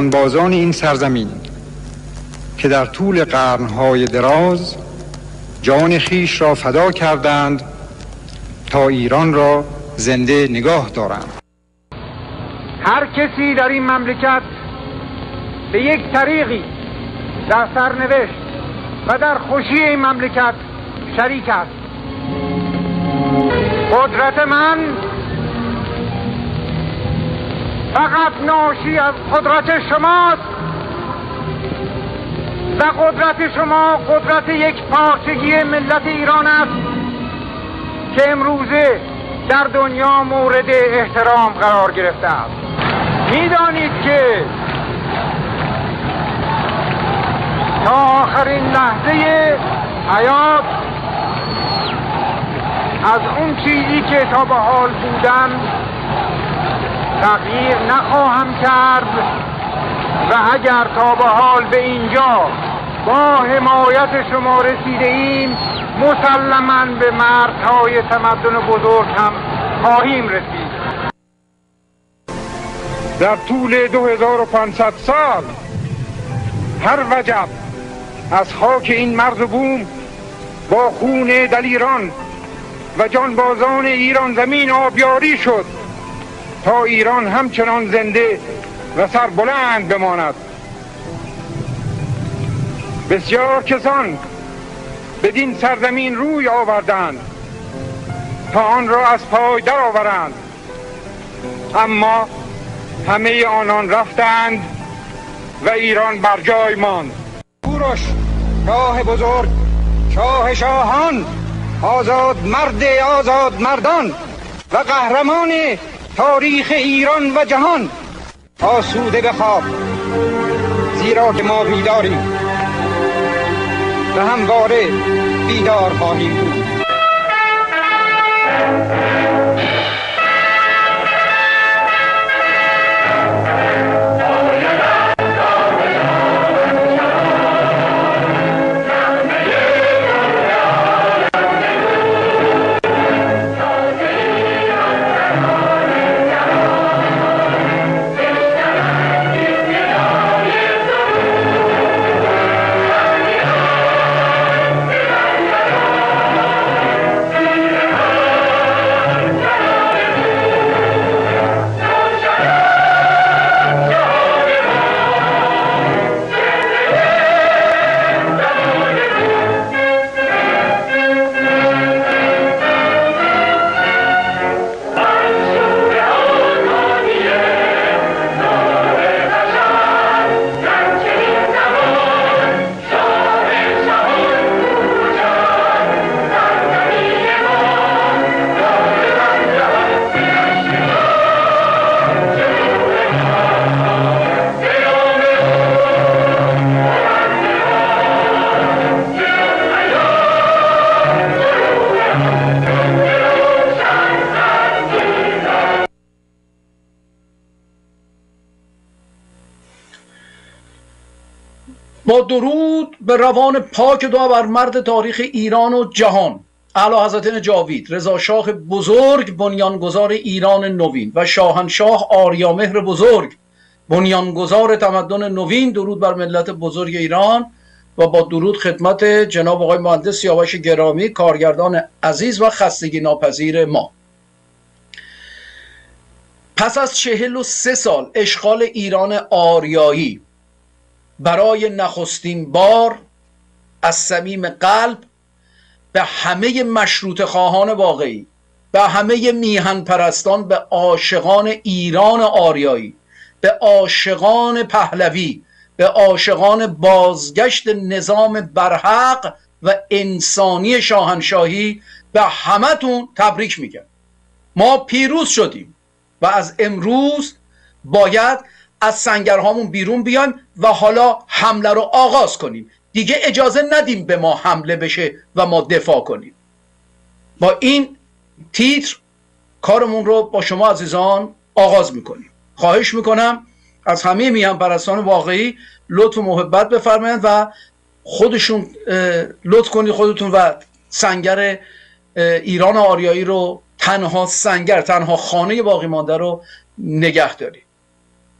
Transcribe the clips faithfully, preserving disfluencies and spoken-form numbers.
جانبازان این سرزمین که در طول قرنهای دراز جان خیش را فدا کردند تا ایران را زنده نگاه دارند. هر کسی در این مملکت به یک طریقی در سرنوشت و در خوشی این مملکت شریک است. قدرت من فقط ناشی از قدرت شماست و قدرت شما قدرت یک پارچگی ملت ایران است که امروزه در دنیا مورد احترام قرار گرفته است. میدانید که تا آخرین لحظه حیات از اون چیزی که تا به حال بودم تغییر نخواهم کرد و اگر تا به حال به اینجا با حمایت شما رسیده ایم مسلماً به مردهای تمدن بزرگ هم خواهیم رسید. در طول دو هزار و پانصد سال هر وجب از خاک این مرز و بوم با خون دلیران و جانبازان ایران زمین آبیاری شد تا ایران همچنان زنده و سربلند بماند. بسیار کسان بدین سرزمین روی آوردند تا آن را از پای درآورند، اما همه آنان رفتند و ایران بر جای ماند. کوروش شاه بزرگ، شاه شاهان، آزاد مرد آزاد مردان و قهرمان تاریخ ایران و جهان، آسوده بخواب، زیرا که ما بیداریم و همواره بیدار خواهیم بود. با درود به روان پاک دو بر مرد تاریخ ایران و جهان، اعلی حضرت جاوید رضا شاه بزرگ بنیانگذار ایران نوین و شاهنشاه آریامهر بزرگ بنیانگذار تمدن نوین، درود بر ملت بزرگ ایران و با درود خدمت جناب آقای مهندس سیاوش گرامی، کارگردان عزیز و خستگی ناپذیر ما. پس از چهل و سه سال اشغال ایران آریایی برای نخستین بار از صمیم قلب به همه مشروط خواهان واقعی، به همه میهن پرستان، به عاشقان ایران آریایی، به عاشقان پهلوی، به عاشقان بازگشت نظام برحق و انسانی شاهنشاهی، به همتون تبریک میگم. ما پیروز شدیم و از امروز باید از سنگرهامون بیرون بیایم و حالا حمله رو آغاز کنیم. دیگه اجازه ندیم به ما حمله بشه و ما دفاع کنیم. با این تیتر کارمون رو با شما عزیزان آغاز میکنیم. خواهش میکنم از همه میهن پرستان واقعی لطف و محبت بفرمایید و خودشون لطف کنید خودتون و سنگر ایران آریایی رو، تنها سنگر، تنها خانه باقی مانده رو نگه دارید.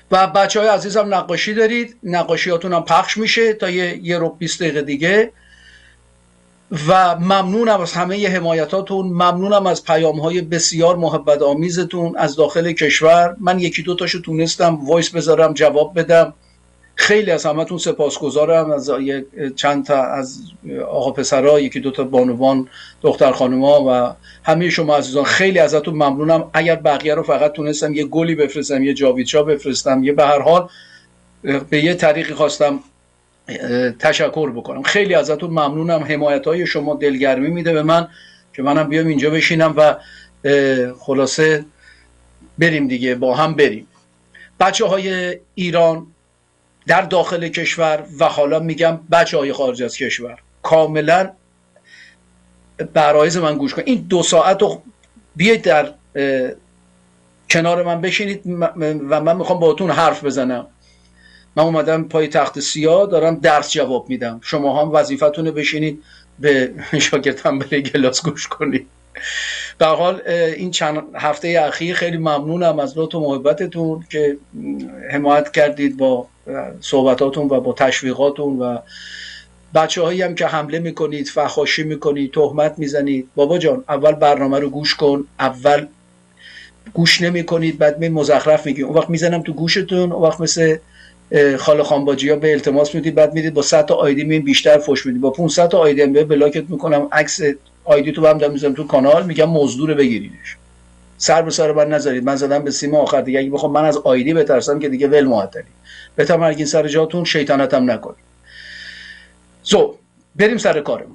و بچه های عزیزم نقاشی دارید، نقاشیاتون هم پخش میشه تا یه, یه رو بیست دقیقه دیگه و ممنونم از همه حمایتاتون، ممنونم از پیام های بسیار محبت آمیزتون از داخل کشور. من یکی دو تاشو تونستم وایس بذارم جواب بدم. خیلی از همتون سپاسگزارم، از چند تا از آقا پسرها، یکی دو تا بانوان، دختر خانوما و همه شما عزیزان خیلی ازتون ممنونم. اگر بقیه رو فقط تونستم یه گلی بفرستم، یه جاویدشا بفرستم، یه به هر حال به یه طریقی خواستم تشکر بکنم. خیلی ازتون ممنونم. حمایت‌های شما دلگرمی میده به من که منم بیام اینجا بشینم و خلاصه بریم دیگه، با هم بریم. بچه های ایران در داخل کشور و حالا میگم بچه های خارج از کشور، کاملا برایز من گوش کن. این دو ساعت رو بیایید در کنار من بشینید و من میخوام باهاتون حرف بزنم. من اومدم پای تخت سیاه دارم درس جواب میدم، شما هم وظیفتونه بشینید به شاگردم بله گلاس گوش کنید. به هر حال این چند هفته اخیر خیلی ممنونم از لطف و محبتتون که حمایت کردید با صحبتاتون و با تشویقاتون و بچه هایی هم که حمله میکنید، فحاشی میکنید، تهمت میزنید. بابا جان اول برنامه رو گوش کن، اول گوش نمی کنید بعد می مزخرف میگید، اون وقت میزنم تو گوشتون، اون وقت مثل خاله خانباجی ها به التماس میدید، بعد میدید با صد تا آیدی میین بیشتر فوش میدید، با پانصد تا آیدی هم به بلاکت میکنم، عکس آیدی تو هم میذارم تو کانال، میگم مزدور بگیریدش. سر به سر من نذارید، من زدم به سیم آخر دیگه، اگه بخوام من از آیدی بترسم که دیگه ول معطلی. بتمرگین سر جاتون، شیطنتم نکنید. زو بریم سر کارمون.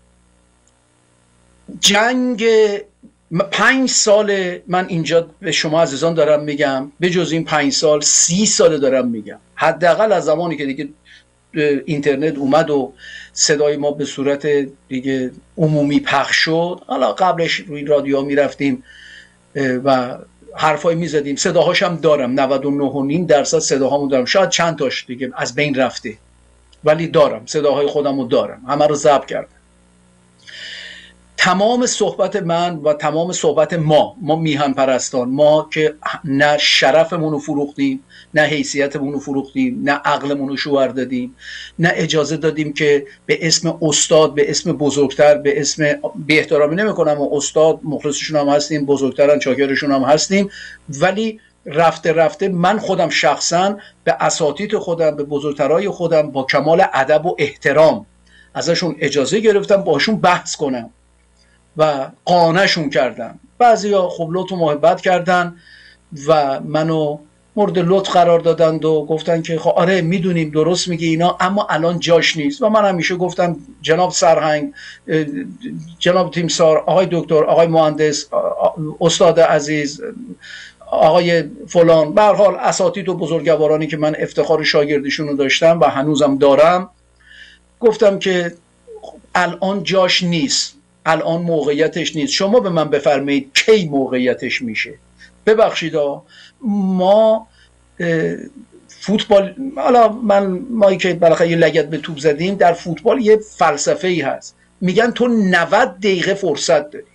جنگ پنج سال من اینجا به شما عزیزان دارم میگم، به جز این پنج سال سی سال دارم میگم، حداقل از زمانی که دیگه اینترنت اومد و صدای ما به صورت دیگه عمومی پخش شد. حالا قبلش روی رادیو میرفتیم و حرفای میزدیم، صداهاش هم دارم، نود و نه و نیم درصد صداهامو دارم، شاید چند تاش دیگه از بین رفته ولی دارم، صداهای خودمو دارم، همه رو ضبط کردم. تمام صحبت من و تمام صحبت ما ما میهن پرستان، ما که نه شرفمون رو فروختیم، نه حیثیتمون رو فروختیم، نه عقلمون رو شوهر دادیم، نه اجازه دادیم که به اسم استاد، به اسم بزرگتر، به اسم بی احترامی نمی کنم و استاد مخلصشون هم هستیم، بزرگترن چاکرشون هم هستیم، ولی رفته رفته من خودم شخصا به اساتید خودم، به بزرگترای خودم با کمال ادب و احترام ازشون اجازه گرفتم باشون بحث کنم و قانعشون کردم. بعضیا خب لطف و محبت کردن و منو مورد لطف قرار دادند و گفتن که خب آره میدونیم درست میگی اینا، اما الان جاش نیست. و من همیشه گفتم جناب سرهنگ، جناب تیمسار، آقای دکتر، آقای مهندس، استاد عزیز، آقای فلان، به هر حال اساتید و بزرگوارانی که من افتخار شاگردیشون رو داشتم و هنوزم دارم، گفتم که الان جاش نیست، الان موقعیتش نیست. شما به من بفرمایید کی موقعیتش میشه. ببخشید ما فوتبال، حالا من ما که بالاخره یه لگد به توپ زدیم، در فوتبال یه فلسفه ای هست، میگن تو نود دقیقه فرصت داری،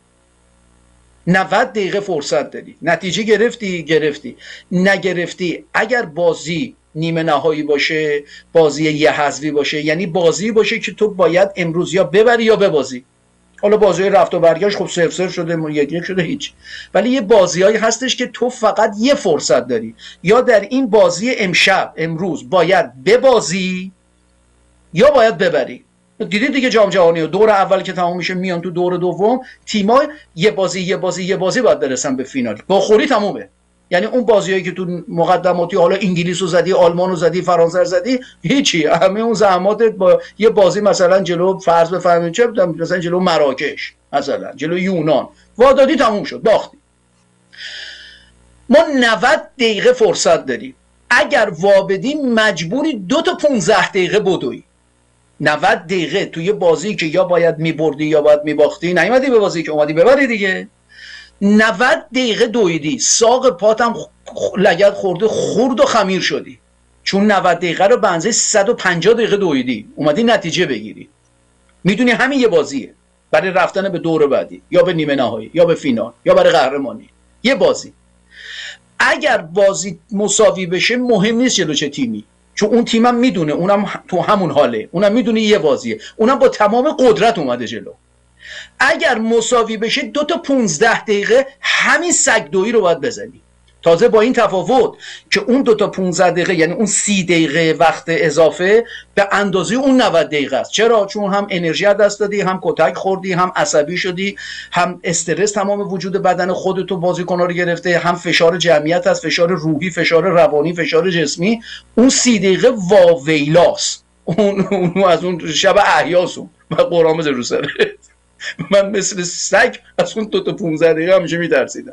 نود دقیقه فرصت داری، نتیجه گرفتی گرفتی، نگرفتی اگر بازی نیمه نهایی باشه، بازی یه حذفی باشه، یعنی بازی باشه که تو باید امروز یا ببری یا ببازی. حالا بازی رفت و برگشت خب صفر صفر شده، یک یک شده، هیچ. ولی یه بازیایی هستش که تو فقط یه فرصت داری، یا در این بازی امشب امروز باید ببازی یا باید ببری. دیدید دیگه جام جهانی و دور اول که تمام میشه میان تو دور دوم، تیم‌ها یه بازی یه بازی یه بازی باید برسن به فینال، با خوری تمومه. یعنی اون بازیایی که تو مقدماتی حالا انگلیس رو زدی، آلمان رو زدی، فرانسه رو زدی، هیچی، همه اون زحماتت با یه بازی مثلا جلو فرض بفرمایید چه بودم، مثلا جلو مراکش، مثلا جلو یونان وادادی، تموم شد، باختی. ما نود دقیقه فرصت داریم، اگر وابدیم مجبوری دو تا پانزده دقیقه بدوی. نود دقیقه توی بازی که یا باید میبردی یا باید میباختی، نیومدی به بازی که اومدی ببری دیگه. نود دقیقه دویدی، ساق پاتم لگد خورده، خورد و خمیر شدی، چون نود دقیقه رو به اندازه صد و پنجاه دقیقه دویدی، اومدی نتیجه بگیری. میدونی همین یه بازیه برای رفتن به دور بعدی، یا به نیمه نهایی، یا به فینال، یا برای قهرمانی. یه بازی. اگر بازی مساوی بشه مهم نیست جلو چه تیمی، چون اون تیمم میدونه اونم تو همون حاله، اونم میدونه یه بازیه، اونم با تمام قدرت اومده جلو. اگر مساوی بشه دو تا پونزده دقیقه همین سگدویی رو باید بزنی. تازه با این تفاوت که اون دو تا پونزده دقیقه یعنی اون سی دقیقه وقت اضافه به اندازه اون نود دقیقه است. چرا؟ چون هم انرژی از دست دادی، هم کتک خوردی، هم عصبی شدی، هم استرس تمام وجود بدن خودتو بازیکن‌ها رو گرفته، هم فشار جمعیت هست، فشار روحی، فشار روانی، فشار جسمی. اون سی دقیقه واویلاست. اون اون از اون شب احیاسون و قرآن بزن رو سرت. من مثل سگ از اون دو تا پونزده دقیقه همیشه میترسیدم.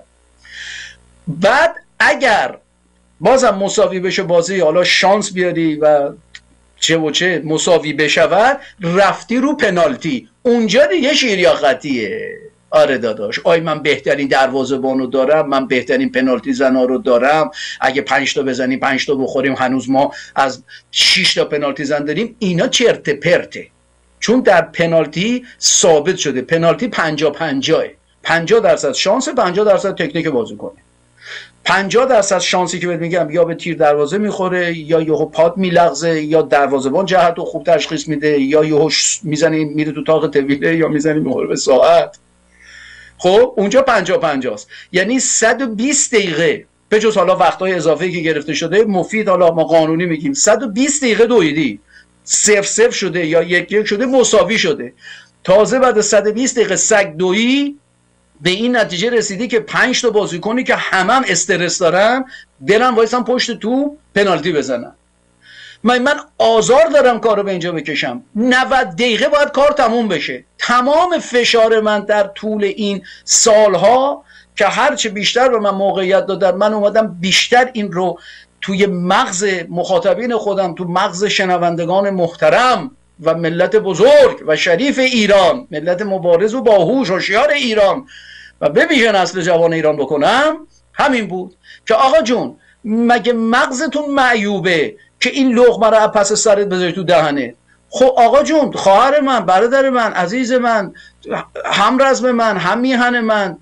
بعد اگر بازم مساوی بشه بازی، حالا شانس بیاری و چه و چه مساوی بشود، رفتی رو پنالتی، اونجا دیگه شیریاقتیه. آره داداش، آی من بهترین دروازه‌بانو دارم، من بهترین پنالتی زنا رو دارم، اگه پنج تا بزنیم پنج تا بخوریم، هنوز ما از شش تا پنالتی زن داریم. اینا چرت پرته، چون در پنالتی ثابت شده پنالتی پنجاه پنجاه، پنجاه درصد شانس، پنجاه درصد تکنیک بازیکن. پنجاه درصد شانسی که بهت میگم یا به تیر دروازه میخوره، یا یهو پاد میلغزه، یا دروازه‌بان جهت رو خوب تشخیص میده، یا یهو میزنی میره تو تاق طویله، یا میزنی میخوره به ساعت. خب اونجا پنجاه پنجاه است، یعنی صد و بیست دقیقه به جز حالا وقتای اضافه‌ای که گرفته شده مفید، حالا ما قانونی میگیم صد و بیست دقیقه دویدی، صفر صفر شده یا یک یک شده، مساوی شده. تازه بعد صد و بیست دقیقه سگ دویی به این نتیجه رسیدی که پنج تا بازیکنی که همم هم استرس دارن برن وایسن پشت تو پنالتی بزنن. من من آزار دارم کارو به اینجا بکشم. نود دقیقه باید کار تموم بشه. تمام فشار من در طول این سالها که هرچه بیشتر به من موقعیت دادن، من اومدم بیشتر این رو توی مغز مخاطبین خودم، تو مغز شنوندگان محترم و ملت بزرگ و شریف ایران، ملت مبارز و باهوش و هوشیار ایران و ببیشه نسل جوان ایران بکنم. همین بود که آقا جون مگه مغزتون معیوبه که این لقمه رو پس سرت بذاری تو دهنت؟ خب آقا جون، خواهر من، برادر من، عزیز من، همرزم من، هم میهن من،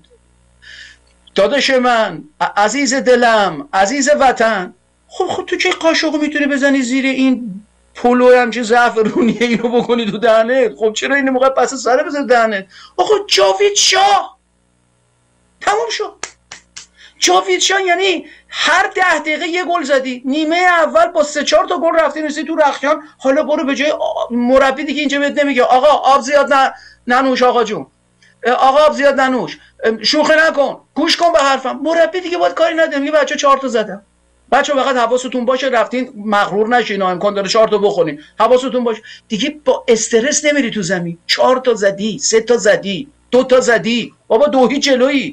داداش من، عزیز دلم، عزیز وطن، خب خب تو که قاشق میتونی بزنی زیر این پلو همچه زعفرونیه اینو بکنی تو دهنت؟ خب چرا این موقع پس سر بزن دهنت؟ آقا جاوید شاه تموم شد. جاوید شاه یعنی هر ده دقیقه یه گل زدی، نیمه اول با سه چهار تا گل رفتی نسی تو رخکن. حالا برو به جای مربی دیگه اینجا بهت نمیگه آقا آب زیاد نه ننوش، آقا جون آقا آب زیاد ننوش، شوخی نکن، گوش کن به حرفم. مربی دیگه باید کاری نده، میگه بچا چهار تا زدم. بچا فقط حواستون باشه رفتین مغرور نشین، امکان داره چهار تا بخورین، حواستون باشه دیگه. با استرس نمیری تو زمین. چهار تا زدی، سه تا زدی، دو تا زدی، بابا دو هیچ جلویی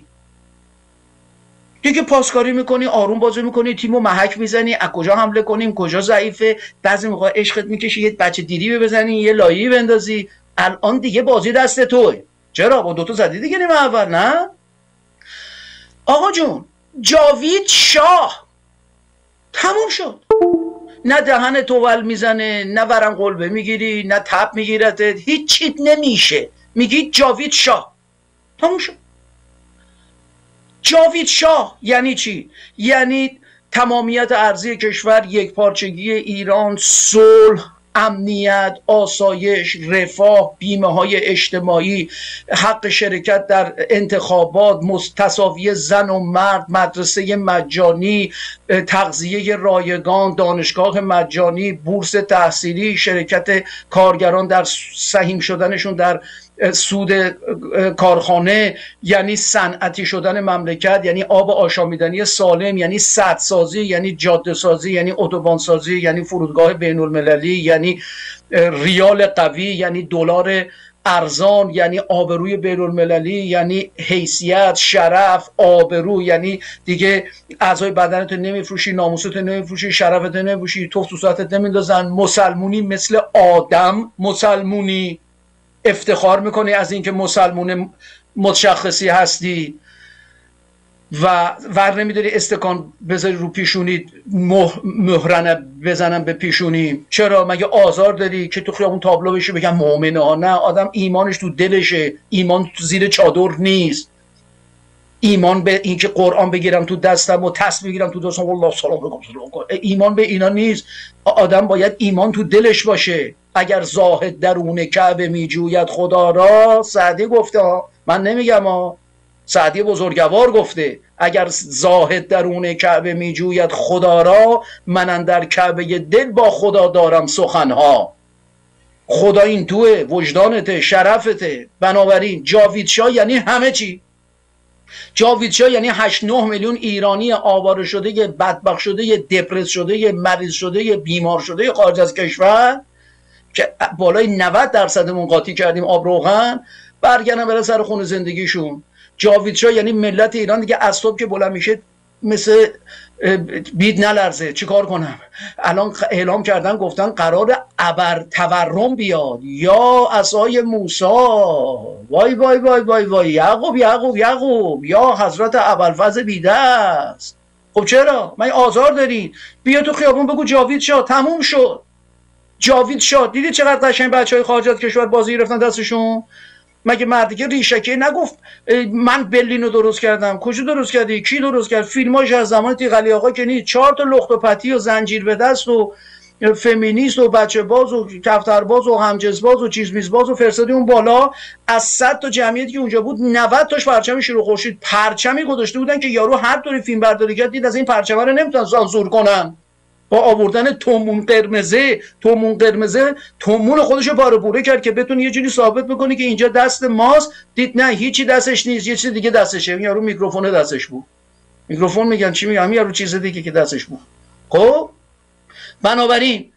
دیگه. پاسکاری میکنی، آروم بازی میکنی، تیمو محک میزنی، از کجا حمله کنیم، کجا ضعیفه. بعضی موقع عشقت میکشی یه بچه دیری بزنی، یه لایی بندازی. الان دیگه بازی دست توئه. چرا؟ با دو تا زدی دیگه نیمه اول. نه آقا جون، جاوید شاه تموم شد. نه دهن تول میزنه، نه ورم قلبه میگیری، نه تب میگیرتت، هیچ چیت نمیشه. میگی جاوید شاه تموم شد. جاوید شاه یعنی چی؟ یعنی تمامیت ارضی کشور، یک پارچگی ایران، صلح، امنیت، آسایش، رفاه، بیمه های اجتماعی، حق شرکت در انتخابات، تساوی زن و مرد، مدرسه مجانی، تغذیه رایگان، دانشگاه مجانی، بورس تحصیلی، شرکت کارگران در سهیم شدنشون در سود کارخانه، یعنی صنعتی شدن مملکت، یعنی آب آشامیدنی سالم، یعنی سد سازی، یعنی جاده سازی، یعنی اتوبان سازی، یعنی فرودگاه بین المللی، یعنی ریال قوی، یعنی دلار ارزان، یعنی آبروی بین المللی، یعنی حیثیت، شرف، آبرو، یعنی دیگه اعضای بدنت نمیفروشی، ناموست نمیفروشی، شرفت نمیفروشی، توف تو صورتت نمیندازن. مسلمونی مثل آدم، مسلمونی افتخار میکنی از اینکه مسلمون متشخصی هستی و ور نمیداری استکان بذاری رو پیشونی، مهرنه بزنم به پیشونی. چرا؟ مگه آزار داری که تو خیابون تابلو بشی بگم مؤمنه ها؟ نه، آدم ایمانش تو دلشه، ایمان تو زیر چادر نیست. ایمان به اینکه قرآن بگیرم تو دستم و تسبیح بگیرم تو دستم والله سلام علیکم سلام کن، ایمان به اینا نیست. آدم باید ایمان تو دلش باشه. اگر زاهد درون کعبه میجوید خدا را، سعدی گفته ها، من نمیگم ها، سعدی بزرگوار گفته اگر زاهد درون کعبه میجوید خدا را، من اندر کعبه دل با خدا دارم سخنها. خدا این توه، وجدانته، شرفته. بنابراین جاوید شاه یعنی همه چی. جاوید شاه یعنی هشت نه میلیون ایرانی آواره شده، بدبخت شده، دپرس شده، مریض شده، بیمار شده خارج از کشور که بالای نود درصدمون قاطی کردیم آب روغن، برگردن برای سر خون زندگیشون. جاوید شاه یعنی ملت ایران دیگه از صبح که بلند میشه مثل بید نلرزه. چیکار کنم؟ الان اعلام کردن گفتن قرار ابر تورم بیاد یا عصای موسی. وای وای وای وای وای یعقوب یعقوب یعقوب یا حضرت ابوالفضل بیدست. خب چرا؟ من آزار دارین؟ بیا تو خیابون بگو جاوید شاه. تموم شد. جاوید شاه. دیدی چقدر قشنگ بچهای خارج از کشور بازی گرفتن دستشون؟ مگه مردی ریشکی نگفت من برلینو درست کردم؟ کجا درست کردی؟ کی درست کرد؟ فیلماش از زمان تیغلی آقا که نیست، چهار تا لخت و پتی و زنجیر به دست و فمینیست و بچه باز و کفتر باز و همجنس باز و چیز میز باز و فرستادی اون بالا. از صد تا جمعیتی که اونجا بود نود تاش پرچم شروع خورشید پرچمی گذاشته بودن که یارو هر طوری فیلم برداری کرد دید از این پرچم رو نمیتونن سانسور کنن. با آوردن تومون قرمزه، تومون قرمزه تومون خودشو پاره پوره کرد که بتونه یه جوری ثابت بکنه که اینجا دست ماست. دید نه هیچی دستش نیست، یه چیز دیگه دستشه. این یارو میکروفون دستش بود. میکروفون میگن چی میگن؟ همین یارو چیز دیگه که دستش بود. خب بنابراین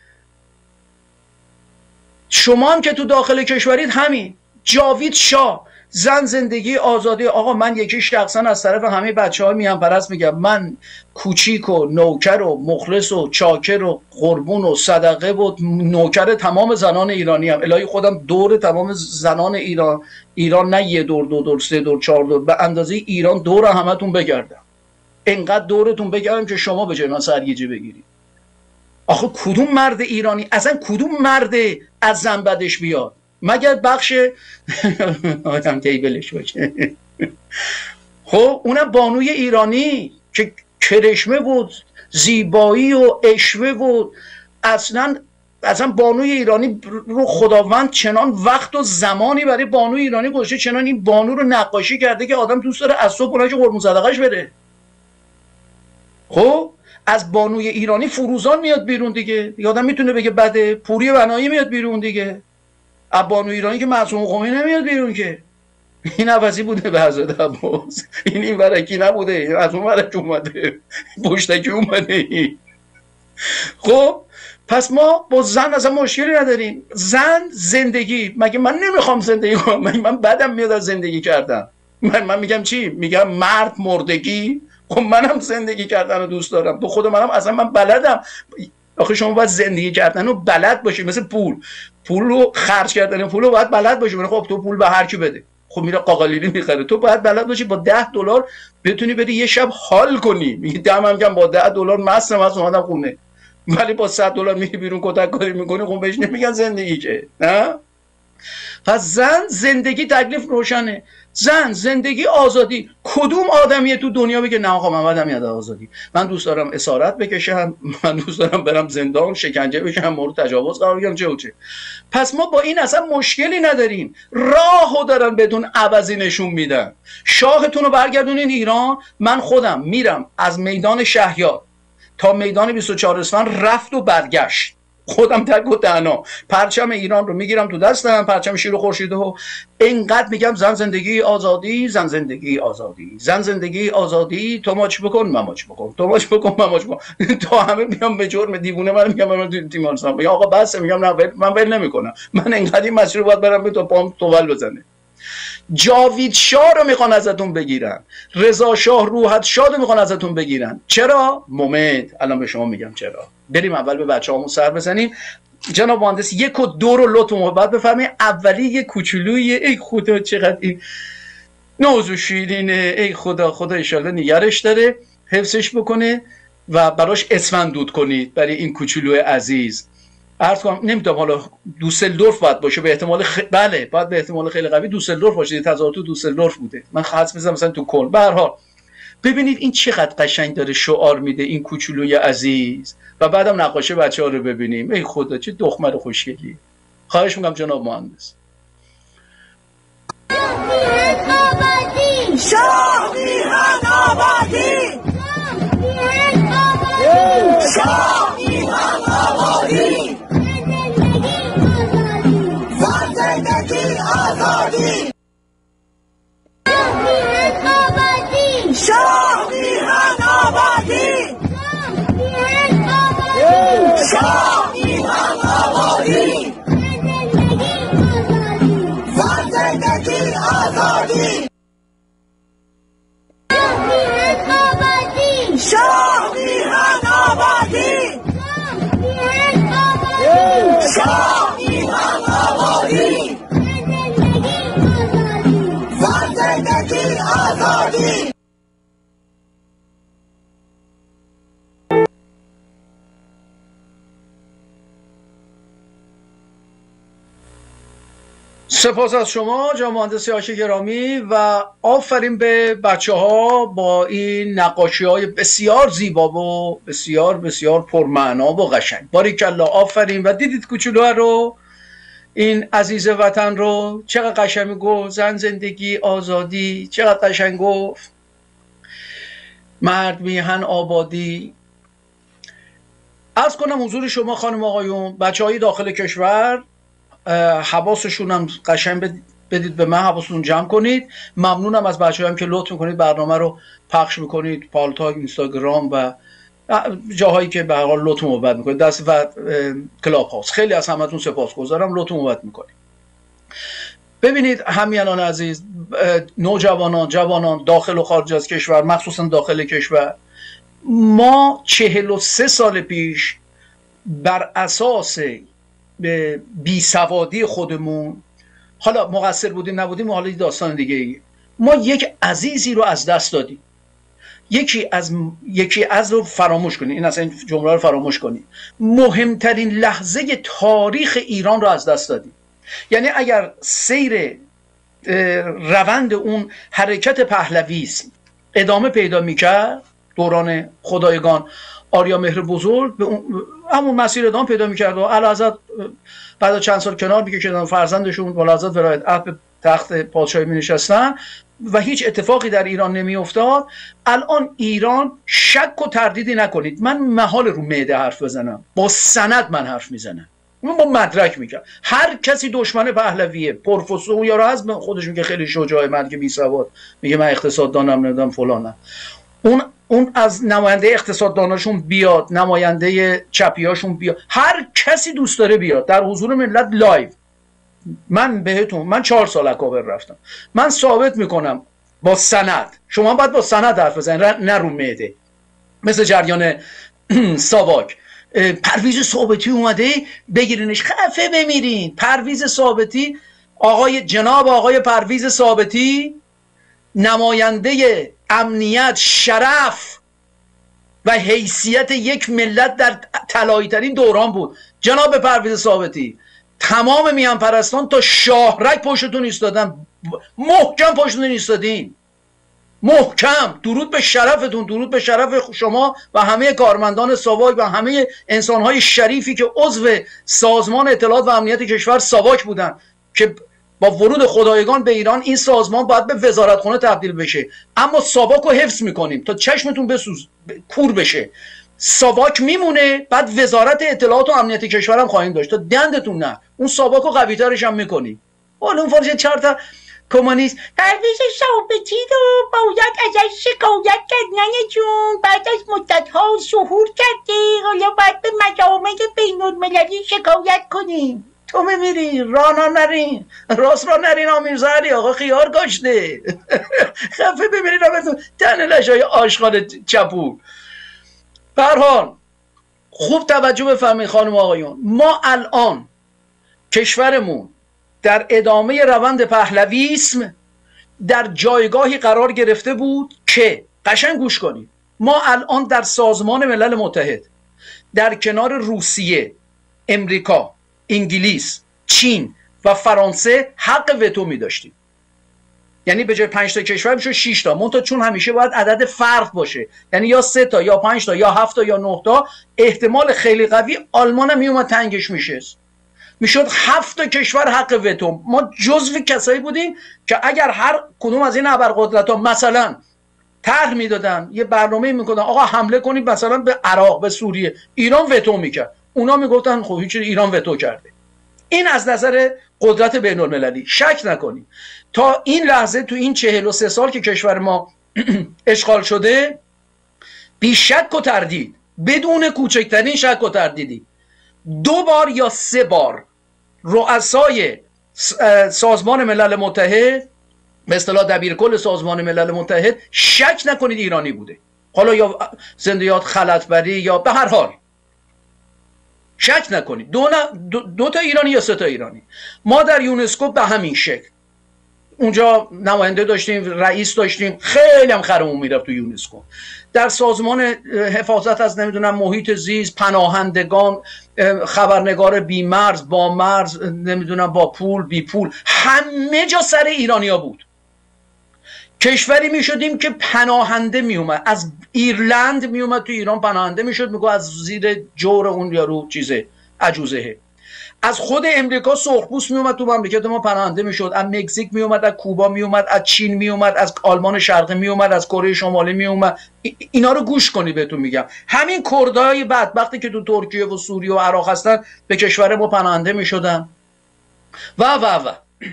شما هم که تو داخل کشورید همین. جاوید شاه، زن، زندگی، آزادی. آقا من یکی شخصا از طرف همه بچه های میهم پرست میگم، من کوچیک و نوکر و مخلص و چاکر و قربون و صدقه و نوکر تمام زنان ایرانی هم. الهی خودم دور تمام زنان ایران ایران نه یه دور، دو دور، سه دور، چهار دور، به اندازه ایران دور همتون بگردم. انقدر دورتون بگردم که شما به جای من سرگیجه بگیرید. آخه کدوم مرد ایرانی، اصلا کدوم مرد از زن بدش بیاد؟ مگر بخش آدم تیبلش باشه. خب اونم بانوی ایرانی که کرشمه بود، زیبایی و اشوه بود. اصلا اصلا بانوی ایرانی رو خداوند چنان وقت و زمانی برای بانوی ایرانی گذاشته، چنان این بانو رو نقاشی کرده که آدم دوست داره از صبح بلند شه قربون صدقه‌اش بره. خب از بانوی ایرانی فروزان میاد بیرون دیگه. آدم میتونه بگه بده. پوری بنایی میاد بیرون دیگه. از بانوی ایرانی که معصوم قمی نمیاد بیرون که. این عوضی بوده به حضرت عباس. این این ورکی نبوده، این از اون ورک اومده، پشتکی اومده. خب پس ما با زن اصلا مشکلی نداریم. زن، زندگی. مگه من نمیخوام زندگی کنم؟ مگه من بدم میاد از زندگی کردن؟ من من میگم چی؟ میگم مرد مردگی. خب منم زندگی کردن رو دوست دارم. تو خود منم اصلا من بلدم. آخه شما باید زندگی کردن رو بلد باشی. مثل پول پول رو خرج کردن پول رو باید بلد باشی. خب تو پول به هر کی بده، خب میره قاقالیلی میخره. تو باید بلد باشی با ده دلار بتونی بری یه شب حال کنی. میگی دمم میگم با ده دلار مست مست اومدم خونه، ولی با صد دلار میری بیرون کتک کاری میکنی. خب بهش نمیگن زندگی که. نه. پس زن، زندگی، تکلیف روشنه. زن، زندگی، آزادی. کدوم آدمیه تو دنیا بگه نه آقا من بدم میاد آزادی؟ من دوست دارم اسارت بکشم، من دوست دارم برم زندان، شکنجه بشم، مورد تجاوز قرار بگیرم، چه و چه. پس ما با این اصلا مشکلی نداریم. راهو دارن بدون عوضی نشون میدن. شاهتون رو برگردونین ایران. من خودم میرم از میدان شهیار تا میدان بیست و چهار اسفند رفت و برگشت، خودم تک و تنها پرچم ایران رو میگیرم تو دستم، پرچم شیر و خورشید و اینقدر میگم زن زندگی آزادی، زن زندگی آزادی، زن زندگی آزادی. تو ماچ بکن من ماچ بکن، تو ماچ بکن من ماچ بکن. تا همه میگم به جرم دیوونه من میگم من تیمارستان. میگم آقا بس، میگم نه من ول نمیکنم. من اینقدر این مسیر رو باید برم به تو پام توول بزنه. جاوید شاه رو میخوان ازتون بگیرن، رضا شاه روحت شاه رو میخوان ازتون بگیرن. چرا؟ مومنت الان به شما میگم چرا. بریم اول به بچه‌هامون سر بزنیم. جناب مهندس یک و دو رو لطفاً بعد بفرمایید. اولی یک کوچولویه. ای خدا چقدر این نوز و شیرینه. ای خدا، خدا ان شاءالله نگرش داره، حفظش بکنه و براش اسفند دود کنید برای این کوچولو عزیز. عرض کنم نمیدونم حالا دوسلدورف باید باشه به احتمال خ... بله باید به احتمال خیلی قوی دوسلدورف باشه، تظاهرات تو دوسلدورف بوده، من خاص میزنم مثلا تو کل. به هر حال ببینید این چقدر قشنگ داره شعار میده این کوچولوی عزیز. و بعدم نقاشه بچه‌ها رو ببینیم، ای خدا چه دختر خوشگلی. خواهش میکنم جناب مهندس. شاه میهن آبادی، شاه میهن آبادی، زندگی آزادی، شاه میهن آبادی، شاه میهن آبادی، زندگی آزادی، شاه میهن آبادی، شاه میهن آبادی، زندگی آزادی. سپاس از شما جناب مهندس یاشی گرامی و آفرین به بچه ها با این نقاشی های بسیار زیبا و بسیار بسیار پرمعنا و قشنگ. باریکلا آفرین. و دیدید کوچولو رو، این عزیز وطن رو چقدر قشنگ گفت، زن زندگی آزادی، چقدر قشنگ گفت، مرد میهن آبادی. عرض کنم حضور شما خانم آقایون، بچه های داخل کشور حواسشون هم قشنگ بدید به من، حواستون جمع کنید. ممنونم از بچه‌هام که لطف میکنید برنامه رو پخش میکنید، پالتاگ، اینستاگرام و جاهایی که به هر حال لطف محبت میکنید، دست و کلاب هاوس. خیلی از همتون سپاسگزارم، لطف محبت میکنید. ببینید همیهنان عزیز، نوجوانان، جوانان داخل و خارج از کشور، مخصوصا داخل کشور، ما چهل و سه سال پیش بر اساس به بیسوادی خودمون، حالا مقصر بودیم نبودیم حالا داستان دیگه ای، ما یک عزیزی رو از دست دادیم. یکی از یکی از رو فراموش کنید، این اصلا این جمله رو فراموش کنید، مهمترین لحظه تاریخ ایران رو از دست دادیم. یعنی اگر سیر روند اون حرکت پهلویسم ادامه پیدا میکرد دوران خدایگان آریا مهر بزرگ، به اون همون مسیر ادامه پیدا میکرد و اعلیحضرت بعد از چند سال کنار میکشیدن، فرزندشون اعلیحضرت ولایت عهد به تخت پادشاهی می نشستن و هیچ اتفاقی در ایران نمی افتاد. الان ایران شک و تردیدی نکنید، من محال رو معده حرف بزنم، با سند من حرف میزنم، من با مدرک میگم. هر کسی دشمن پهلویه، پروفسور یا رو از خودش میگه خیلی شجاعه، من که بی سواد میگه من اقتصاد دانم نمیدونم فلانم، اون اون از نماینده اقتصادداناشون بیاد، نماینده چپیاشون بیاد، هر کسی دوست داره بیاد در حضور ملت لایو. من بهتون، من چهار سال اکابر رفتم، من ثابت میکنم با سند. شما باید با سند حرف بزنید، نه رو معده. مثل جریان ساواک، پرویز ثابتی اومده بگیرینش خفه بمیرین. پرویز ثابتی، آقای جناب آقای پرویز ثابتی نماینده امنیت، شرف و حیثیت یک ملت در طلایی ترین دوران بود. جناب پرویز ثابتی، تمام میهن پرستان تا شاهرگ پشتتون ایستادن، محکم پشتتون ایستادین، محکم. درود به شرفتون، درود به شرف شما و همه کارمندان ساواک و همه انسانهای شریفی که عضو سازمان اطلاعات و امنیت کشور ساواک بودن که با ورود خدایگان به ایران این سازمان باید به وزارتخونه تبدیل بشه، اما ساواک رو حفظ میکنیم تا چشمتون بسوز کور بشه. ساواک میمونه، بعد وزارت اطلاعات و امنیت کشور هم خواهیم داشت تا دندتون نه. اون ساواک رو قوی ترش هم میکنیم. حالا اون فرش چهار تا کمونیست پرویز ثابتی رو باید ازش شکایت کرد ننه جون، بعد از مدت ها ظهور کرده، حالا باید به مجامع بین المللی شکایت کنیم. تو میمیری رانا نرین، راست را نرین آمیرزهری آقا خیار گاشته خفه بمیرین آمدون تن لشای آشغال چپور. به هر حال خوب توجه بفرمایید خانم آقایون، ما الان کشورمون در ادامه روند پهلویسم در جایگاهی قرار گرفته بود که قشنگ گوش کنید، ما الان در سازمان ملل متحد در کنار روسیه، امریکا، انگلیس، چین و فرانسه حق وتو می داشتیم. یعنی به جای پنج تا کشور میشه شش تا. منتها چون همیشه باید عدد فرد باشه، یعنی یا سه تا یا پنج تا یا هفت تا یا نه تا، احتمال خیلی قوی آلمان هم میومد تنگش میشه، میشد هفت تا کشور حق وتو. ما جزو کسایی بودیم که اگر هر کدوم از این ابرقدرت‌ها مثلا طرح میدادن، یه برنامه میکنن آقا حمله کنید مثلا به عراق، به سوریه، ایران وتو میکرد. اونا میگفتن خب هیچ، ایران وتو کرده. این از نظر قدرت بین المللی. شک نکنید تا این لحظه تو این چهل و سه سال که کشور ما اشغال شده، بی شک و تردید، بدون کوچکترین شک و تردیدی، دو بار یا سه بار رؤسای سازمان ملل متحد، به اصطلاح دبیرکل سازمان ملل متحد، شک نکنید ایرانی بوده. حالا یا زندیات خلطبری یا به هر حال شک نکنید دو, دو, دو تا ایرانی یا سه تا ایرانی. ما در یونسکو به همین شکل اونجا نماینده داشتیم، رئیس داشتیم، خیلی هم خرمون میرفت تو یونسکو. در سازمان حفاظت از نمیدونم محیط زیست، پناهندگان، خبرنگار بی مرز، با مرز، نمیدونم با پول، بی پول، همه جا سر ایرانیا بود. کشوری میشدیم که پناهنده میومد از ایرلند، میومد تو ایران پناهنده میشد، میگو از زیر جور اون یارو چیزه عجوزه. از خود امریکا سرخپوست میومد تو مملکت ما پناهنده میشد، از مکزیک میومد، از کوبا میومد، از چین میومد، از آلمان شرقی میومد، از کره شمالی میومد. اینا رو گوش کنید بهتون میگم. همین کردهای بدبختی که تو ترکیه و سوریه و عراق هستن به کشور ما پناهنده میشدن و و و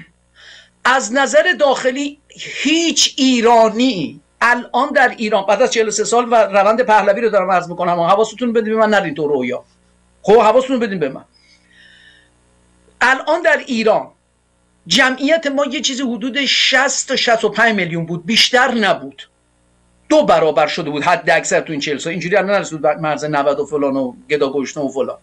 از نظر داخلی هیچ ایرانی الان در ایران بعد از چهل و سه سال و روند پهلوی رو دارم عرض میکنم، حواستون بدین به من، نرین تو رویا. خب حواستون بدین به من. الان در ایران جمعیت ما یه چیزی حدود شصت تا شصت و پنج میلیون بود، بیشتر نبود. دو برابر شده بود حد اکثر تو این چهل سال. اینجوری الان نرسید مرز نود و فلان و گداگشنه و فلان.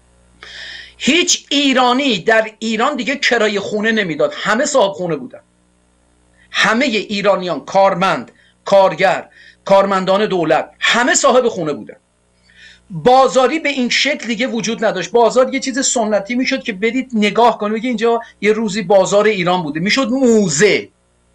هیچ ایرانی در ایران دیگه کرایه خونه نمیداد، همه صاحب خونه بودن. همه ایرانیان، کارمند، کارگر، کارمندان دولت، همه صاحب خونه بودن. بازاری به این شکل دیگه وجود نداشت. بازار یه چیز سنتی میشد که برید نگاه کنید، بگید اینجا یه روزی بازار ایران بوده، میشد موزه.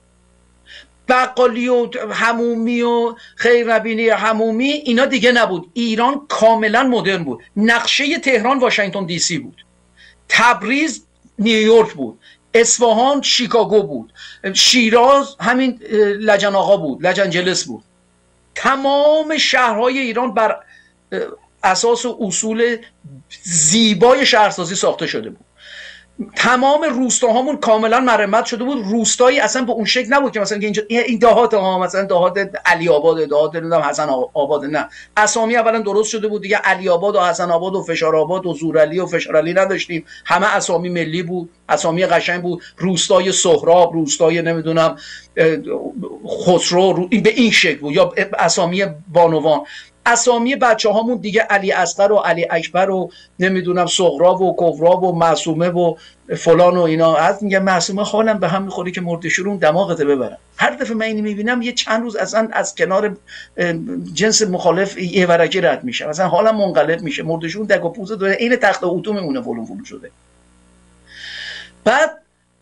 بقالی و حمومی و خیرنبینی حمومی اینا دیگه نبود. ایران کاملا مدرن بود. نقشه تهران واشنگتن دی سی بود، تبریز نیویورک بود، اصفهان شیکاگو بود، شیراز همین لجن آقا بود، لجنجلس بود. تمام شهرهای ایران بر اساس اصول زیبای شهرسازی ساخته شده بود. تمام روستاهامون کاملا مرمت شده بود. روستایی اصلا به اون شکل نبود که مثلا اینجا این دهات ها مثلا دهات علی آباد، دهات نمیدونم حسن آباد، نه، اسامی اولا درست شده بود دیگه. علی آباد و حسن آباد و فشار آباد و زورعلی و فشارعلی نداشتیم، همه اسامی ملی بود، اسامی قشنگ بود. روستای سهراب، روستای نمیدونم خسرو، رو... این به این شکل بود، یا اسامی بانوان. اسامی بچه هامون دیگه علی اصغر و علی اکبر و نمیدونم سغرا و کبرا و معصومه و فلان و اینا. از میگم معصومه حالم به هم میخوره که مردشورون دماغته ببرن. هر دفعه من اینو میبینم یه چند روز اصلا از کنار جنس مخالف یه ورقه رد میشه، مثلا حالم منقلب میشه. مردشورون دگ و پوزه داره، این تخت اتو میمونه فلان فلان شده. بعد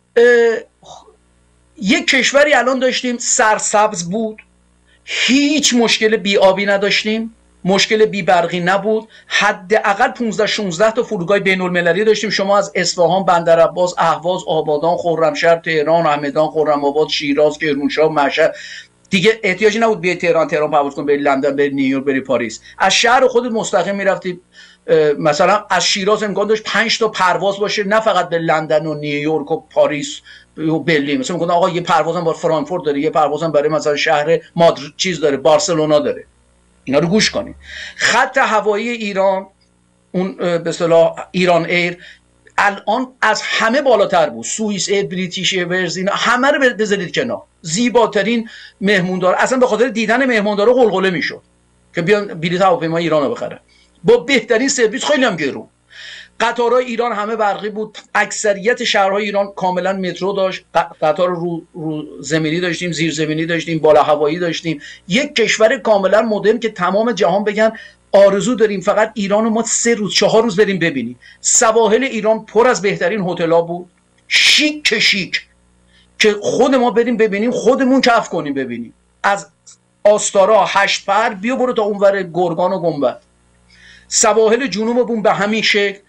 یک کشوری الان داشتیم سرسبز بود، هیچ مشکل بی آبی نداشتیم، مشکل بی برقی نبود، حداقل پانزده شانزده تا فرودگاه بین المللی داشتیم. شما از اصفهان، بندرعباس، اهواز، آبادان، خرمشهر، تهران، همدان، خرم‌آباد، شیراز، کرمانشاه، مشهد، دیگه احتیاجی نبود بیای تهران، تهران پرواز کنی بری لندن، بری نیویورک، بری پاریس. از شهر خودت مستقیم میرفتی. مثلا از شیراز امکان داشت پنج تا پرواز باشه، نه فقط به لندن و نیویورک و پاریس و برلین. مثلا میگن آقا یه پروازم با فرانکفورت داره، یه پروازم برای مثلا شهر مادرید چیز داره، بارسلونا داره. اینا رو گوش کنید. خط هوایی ایران، اون به اصطلاح ایران ایر، الان از همه بالاتر بود. سوئیس ایر، بریتیش ایرز، اینا همه رو بذارید کنار. زیباترین مهموندار، اصلا به خاطر دیدن مهموندارا قلقله میشد که بیان بلیط هواپیمای ایران رو بخرن با بهترین سرویس، خیلی هم گرون. قطارهای ایران همه برقی بود. اکثریت شهرهای ایران کاملا مترو داشت. قطار رو, رو زمینی داشتیم، زیر زمینی داشتیم، بالا هوایی داشتیم. یک کشور کاملا مدرن که تمام جهان بگن آرزو داریم فقط ایران رو ما سه روز چهار روز بریم ببینیم. سواحل ایران پر از بهترین هتل‌ها بود، شیک شیک، که خود ما بریم ببینیم، خودمون کف کنیم ببینیم. از آستارا هشت پر بیا برو تا اونور گرگان و گنبد. سواحل جنوبمون به همین شکل،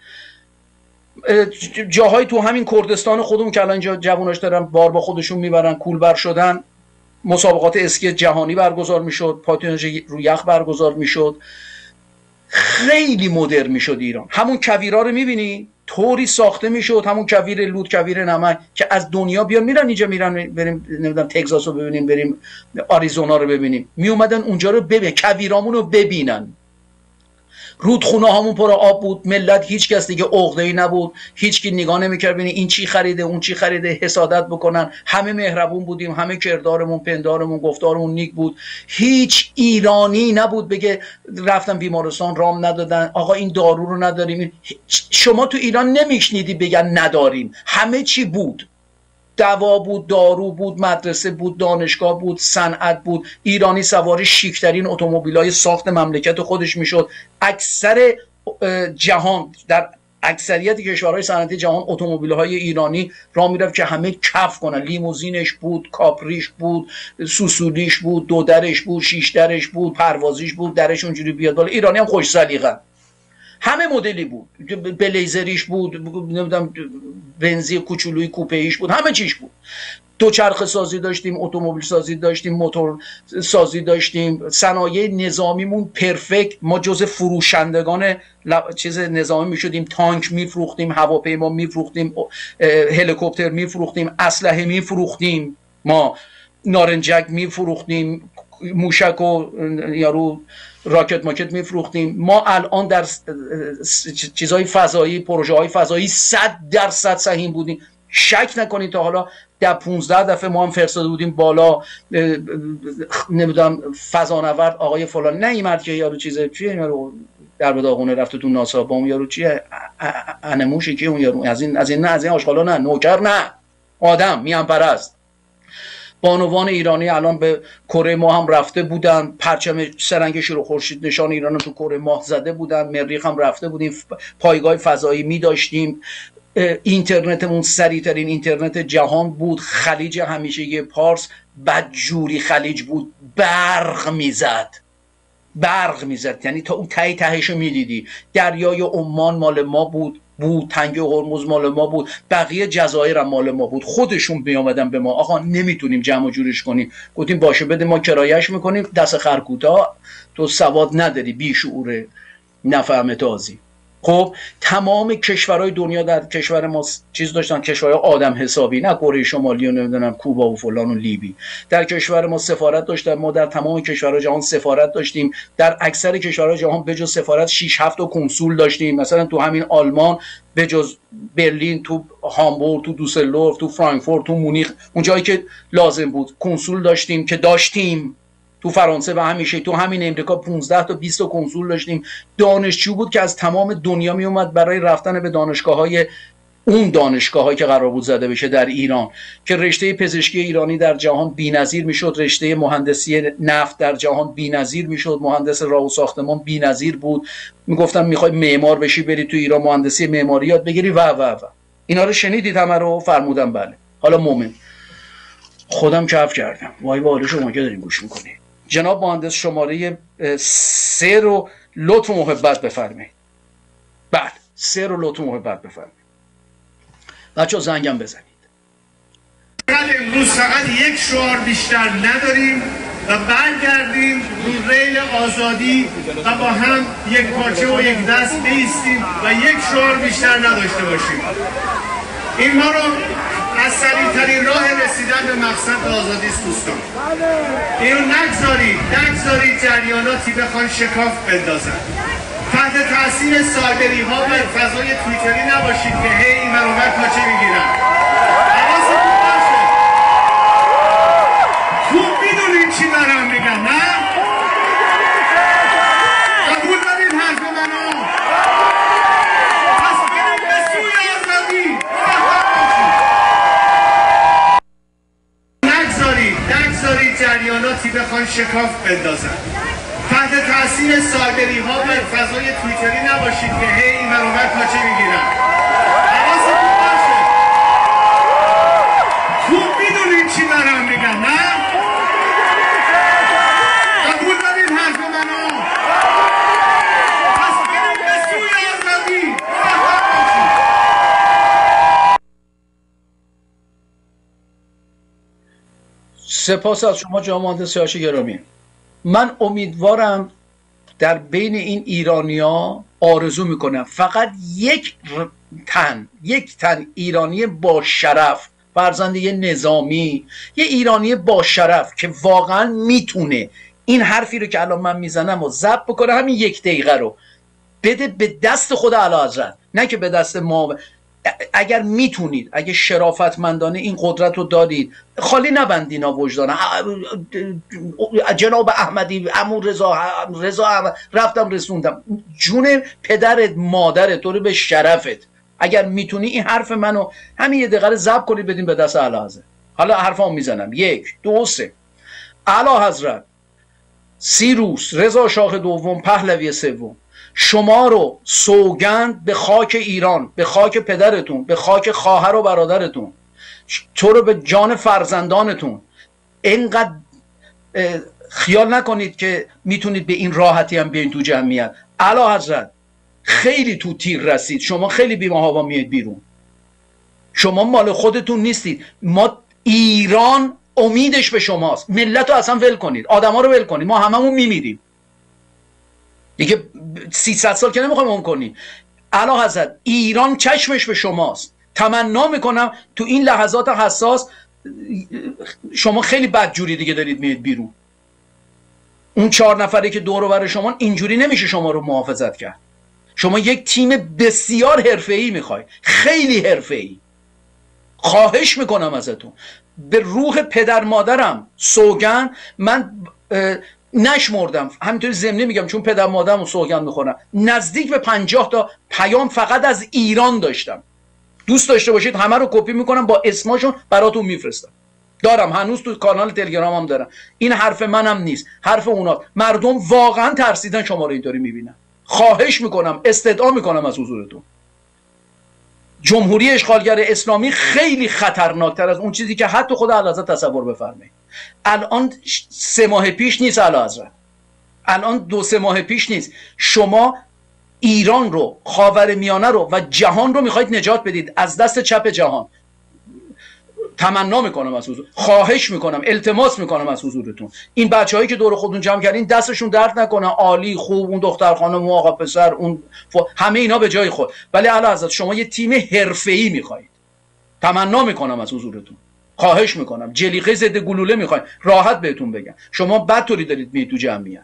جاهای تو همین کردستان خودمون که الان اینجا جواناش دارن بار با خودشون میبرن، کولبر شدن، مسابقات اسکی جهانی برگزار میشد، پاتیناژ رو یخ برگزار میشد، خیلی مدرن میشد ایران. همون کویرا رو میبینی طوری ساخته میشد، همون کویر لود، کویر نمک که از دنیا بیان میرن اینجا، میرن بریم نمیدونم تگزاس رو ببینیم، بریم آریزونا رو ببینیم، میومدن اونجا رو ببین، کویرامون رو ببینن. رودخونه هامون پر آب بود، ملت هیچ کس دیگه عقده‌ای نبود، هیچ کی نگاه نمی‌کرد ببینه این چی خریده اون چی خریده، حسادت بکنن. همه مهربون بودیم، همه کردارمون، پندارمون، گفتارمون نیک بود. هیچ ایرانی نبود بگه رفتن بیمارستان رام ندادن، آقا این دارو رو نداریم. شما تو ایران نمیشنیدی بگن نداریم، همه چی بود. دوا بود، دارو بود، مدرسه بود، دانشگاه بود، صنعت بود. ایرانی سوار شیکترین اتومبیل‌های ساخت مملکت خودش میشد. اکثر جهان، در اکثریت کشورهای صنعتی جهان اتومبیل‌های ایرانی راه میرفت که همه کف کنن. لیموزینش بود، کاپریش بود، سوسولیش بود، دودرش بود، شیش درش بود، پروازیش بود، درش اونجوری بیاد بالا. ایرانی هم خوش سلیقه، همه مدلی بود، بلیزریش بود، نمیدونم بنزی کوچولوی کوپه‌ایش بود، همه چیش بود. دوچرخه سازی داشتیم، اتومبیل سازی داشتیم، موتور سازی داشتیم، صنایع نظامیمون پرفکت. ما جزء فروشندگان چیز نظامی میشدیم، تانک میفروختیم، هواپیما میفروختیم، هلیکوپتر میفروختیم، اسلحه میفروختیم، ما نارنجک میفروختیم، موشک و یارو راکت ماکت میفروختیم. ما الان در چیزهای فضایی، پروژه های فضایی صد درصد سهیم بودیم. شک نکنید تا حالا در پونزده دفعه ما هم فرستاده بودیم بالا، نمیدونم فضانورد آقای فلان نیامد که یارو چیزه چیه، یارو در به داغونه رفته تو ناسا با اون یارو چیه انموشی که اون یارو از این از این نه از این آشغالا نه، نوکر نه، آدم میان پرست. بانوان ایرانی الان به کره ماه هم رفته بودن، پرچم سرنگ شیر و خورشید نشان ایران رو تو کره ماه زده بودن، مریخ هم رفته بودیم، پایگاه فضایی می داشتیم، اینترنتمون سریعترین اینترنت جهان بود، خلیج همیشگی پارس بدجوری خلیج بود، برق میزد برق میزد یعنی تا اون ته تهش رو میدیدی. دریای عمان مال ما بود بود تنگه هرمز مال ما بود، بقیه جزایر هم مال ما بود. خودشون میامدن به ما آقا نمیتونیم جمع و جورش کنیم، گفتیم باشه بده ما کرایش میکنیم، دست خرکوتا، تو سواد نداری، بیشعوره، نفهم تازی. خب تمام کشورهای دنیا در کشور ما چیز داشتن، کشورهای آدم حسابی، نه کره شمالی و نمیدونم کوبا و فلان و لیبی. در کشور ما سفارت داشتن، ما در تمام کشورهای جهان سفارت داشتیم، در اکثر کشورهای جهان بجز سفارت شش هفت تا کنسول داشتیم. مثلا تو همین آلمان بجز برلین، تو هامبورگ، تو دوسلدورف، تو فرانکفورت، تو مونیخ، اون جایی که لازم بود کنسول داشتیم که داشتیم. تو فرانسه و همیشه تو همین امریکا پانزده تا بیست تا کنسول داشتیم. دانشجو بود که از تمام دنیا می اومد برای رفتن به دانشگاه‌های اون دانشگاه‌هایی که قرار بود زده بشه در ایران، که رشته پزشکی ایرانی در جهان بی‌نظیر میشد، رشته مهندسی نفت در جهان بی‌نظیر میشد، مهندس راه و ساختمان بی‌نظیر بود. میگفتم میخوای معمار بشی بری تو ایران مهندسی معماری یاد بگیری و و و اینا رو شنیدید همه رو؟ فرمودم بله. حالا مومن خودم کف کردم. وای وای شما که دارین گوش میکنید. جناب مهندس شماره سه رو لطف و محبت بفرمایید. بله سه رو لطف و محبت بفرمایید. بچه‌ها زنگم بزنید. امروز فقط یک شعار بیشتر نداریم و برگردیم رو ریل آزادی و با هم یک پارچه و یک دست بیستیم و یک شعار بیشتر نداشته باشیم. این ما رو از سریعترین راه رسیدن به مقصد آزادی است دوستان. اینو نگذارید نگذارید جریاناتی بخوان شکاف بندازن. تحت تاثیر سایبری ها و فضای توییتری نباشید که هی این برابر پاچه میگیرن. حواستون باشه. خوب میدونید چی دارم میگم نه؟ قبول دارید حرف منو؟ پس بریم به سوی آزادی. نگذارید نگذارید جریاناتی بخوان شکاف بندازن. تحت تاثیر سایبری ها و فضای توییتری نباشید که هی این برابر پاچه میگیرن. حواستون باشه. خوب میدونید چی دارم میگم نه؟ قبول دارید حرف منو؟ پس بریم به سوی آزادی. سپاس از شما جناب مهندس سیاوش گرامی. من امیدوارم در بین این ایرانیا آرزو میکنم فقط یک تن یک تن ایرانی با شرف، فرزند یه نظامی، یه ایرانی با شرف که واقعا میتونه این حرفی رو که الان من میزنم و ضبط بکنه، همین یک دقیقه رو بده به دست خود اعلیحضرت، نه که به دست ما. اگر میتونید، اگه شرافتمندانه این قدرت رو دارید، خالی نبندین ها وجدان. جناب احمدی، عمو رضا رضا احمد، رفتم رسوندم جون پدرت مادرت تو رو به شرفت. اگر میتونی این حرف منو همین یه دقیقه ضبط کنید بدین به دست اعلیحضرت. حالا حرفامو میزنم. یک دو سه. اعلیحضرت سیروس رضا شاه دوم پهلوی سوم، شما رو سوگند به خاک ایران، به خاک پدرتون، به خاک خواهر و برادرتون، تو رو به جان فرزندانتون، اینقدر خیال نکنید که میتونید به این راحتی هم بیاین تو جمعیت. اعلیحضرت خیلی تو تیر رسید، شما خیلی بی‌محابا میاد بیرون، شما مال خودتون نیستید. ما ایران امیدش به شماست. ملت رو اصلا ول کنید، آدما رو ول کنید، ما هممون میمیریم دیگه. سیصد سال که نمیخوایم اون کنیم. اعلیحضرت ایران چشمش به شماست. تمنا میکنم تو این لحظات حساس شما خیلی بدجوری دیگه دارید میاد بیرون. اون چهار نفری که دور و بر شما، اینجوری نمیشه شما رو محافظت کرد. شما یک تیم بسیار حرفه‌ای میخوای، خیلی حرفه‌ای. خواهش میکنم ازتون، به روح پدر مادرم سوگن، من نشمردم، همینطوری ضمنی میگم چون پدر مادرم سوگند میخورم، نزدیک به پنجاه تا پیام فقط از ایران داشتم. دوست داشته باشید همه رو کپی میکنم، با اسماشون براتون میفرستم. دارم هنوز تو کانال تلگرامم دارم. این حرف منم نیست، حرف اونا. مردم واقعا ترسیدن شما رو اینطوری میبینن. خواهش میکنم، استدعا میکنم از حضورتون. جمهوری اشغالگر اسلامی خیلی خطرناکتر از اون چیزی که حتی خود اعلیحضرت تصور بفرمایید. الان سه ماه پیش نیست اعلیحضرت، الان دو سه ماه پیش نیست. شما ایران رو، خاورمیانه رو و جهان رو میخواید نجات بدید از دست چپ جهان. تمنا میکنم از حضور، خواهش میکنم، التماس میکنم از حضورتون، این بچه‌هایی که دور خودتون جمع کردین دستشون درد نکنه، عالی خوب، اون دختر خانم و آقا پسر، اون ف... همه اینا به جای خود، ولی اعلیحضرت شما یه تیم حرفه‌ای میخواید. تمنا میکنم از حضورتون، خواهش میکنم، جلیقه ضد گلوله میخواید، راحت بهتون بگم شما بدطوری دارید میید تو جمعیت.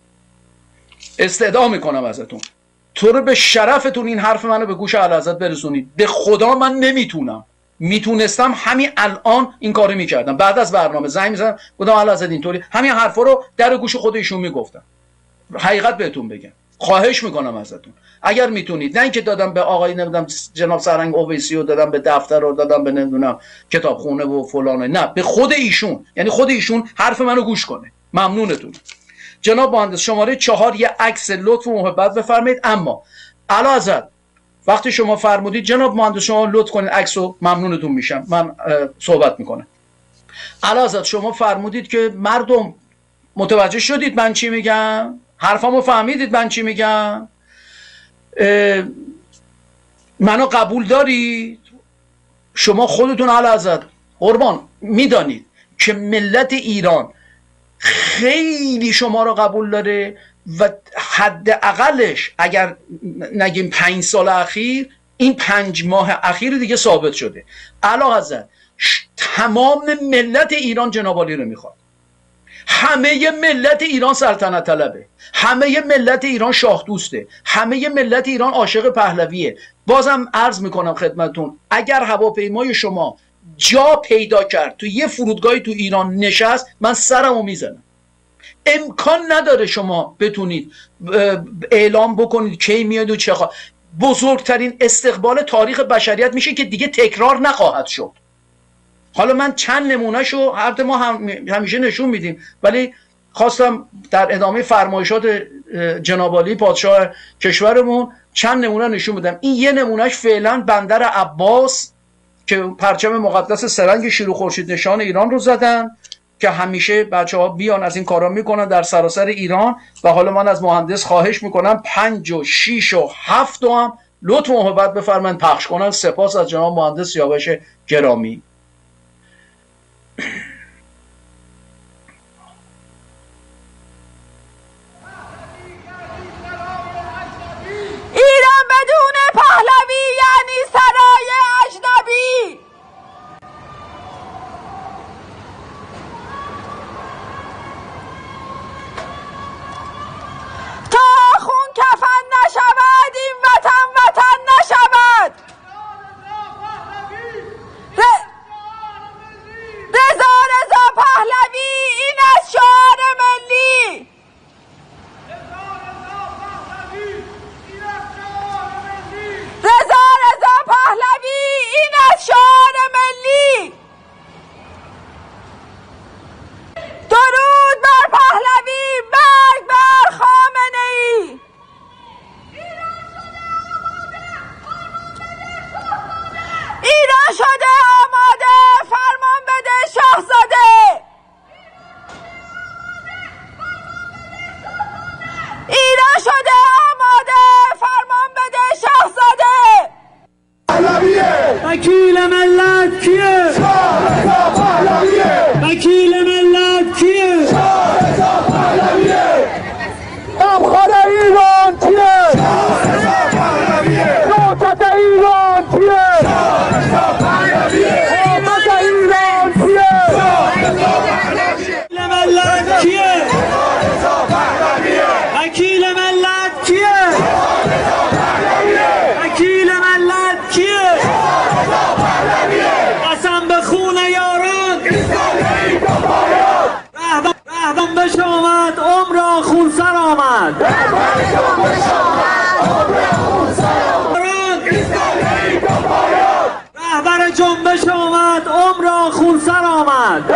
استدعا میکنم ازتون، تو رو به شرفتون این حرف منو به گوش اعلیحضرت برسونید. به خدا من نمیتونم، میتونستم همین الان این کارو میکردم. بعد از برنامه زنگ میزدم گفتم اعلیحضرت اینطوری، همین حرفا رو در گوش خود ایشون میگفتم. حقیقت بهتون بگم، خواهش میکنم ازتون اگر میتونید، نه اینکه دادم به آقای نمیدونم جناب سرهنگ اویسی و دادم به دفتر رو دادم به نمیدونم کتابخونه و فلانه، نه، به خود ایشون، یعنی خود ایشون حرف منو گوش کنه. ممنونتون. جناب مهندس شماره چهار یه عکس لطف و محبت بفرمایید. اما اعلیحضرت وقتی شما فرمودید جناب مهندس شما لطف کنید عکسو، ممنونتون میشم، من صحبت میکنم. اعلیحضرت شما فرمودید که مردم متوجه شدید من چی میگم، حرفامو فهمیدید من چی میگم، منو قبول دارید. شما خودتون اعلیحضرت قربان میدانید که ملت ایران خیلی شما رو قبول داره و حداقلش اگر نگیم پنج سال اخیر، این پنج ماه اخیر دیگه ثابت شده. اعلیحضرت تمام ملت ایران جناب عالی رو میخواد. همه ملت ایران سلطنت طلبه، همه ملت ایران شاه دوسته، همه ملت ایران عاشق پهلویه. بازم عرض میکنم خدمتون، اگر هواپیمای شما جا پیدا کرد تو یه فرودگاهی تو ایران نشست، من سرمو میزنم. امکان نداره شما بتونید اعلام بکنید کی میاد و چه خواهد. بزرگترین استقبال تاریخ بشریت میشه که دیگه تکرار نخواهد شد. حالا من چند نمونهشو هر ما هم همیشه نشون میدیم، ولی خواستم در ادامه فرمایشات جناب عالی پادشاه کشورمون چند نمونه نشون بدم. این یه نمونهش فعلا بندر عباس که پرچم مقدس سرنگ شیر و خورشید نشان ایران رو زدن که همیشه بچه ها بیان از این کارا میکنن در سراسر ایران. و حالا من از مهندس خواهش میکنم پنج و شیش و هفت و هم لطف و محبت بفرمایید پخش کنن. سپاس از جناب مهندس سیاوش گرامی. ایران بدون پهلوی یعنی سرای اجنبی. تا خون کفن نشود این وطن وطن نشود. رضا رضا پهلوی این از شعار ملی. رضا رضا پهلوی این از شعار ملی. درود بر پهلوی، مرگ بر خامنه ای. ایران شده آماده، فرمان بده شاهزاده. ایران شده آماده، فرمان بده شاهزاده. وکیل ملت کیه؟ وکیل ملت کیه؟ غمخوار ایران کیه؟ نوتت ایران کیه؟ آمد ایران کیه؟ وکیل ملت کیه؟ وکیل ملت کیه؟ وکیل ملت کیه؟ قسم به خون یاران رهبان بش آمد عمر خونسر آمد. رهبر جنبش آمد عمر خونسر آمد.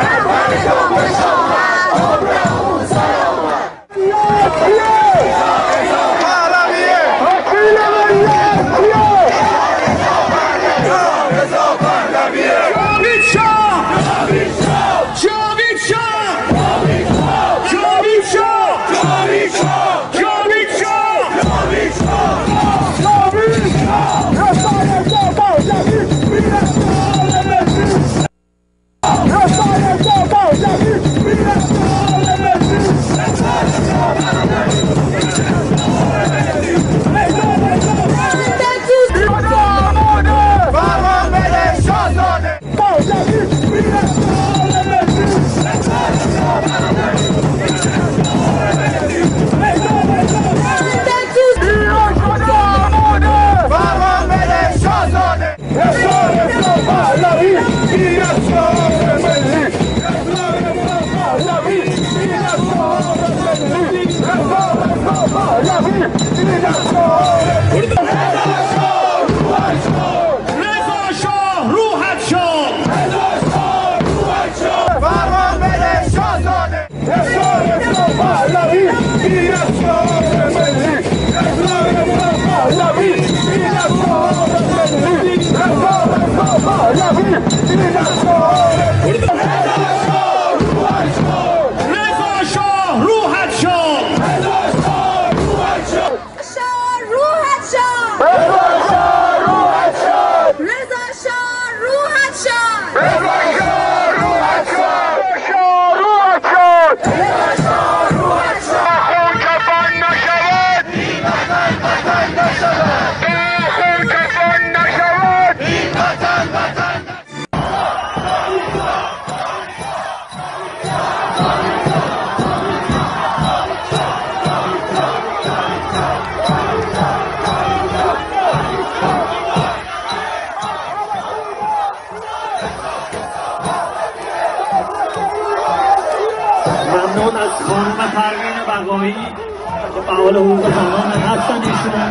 ممنون از خانم پروین بقایی که فعال حقوق زنان هستن ایشون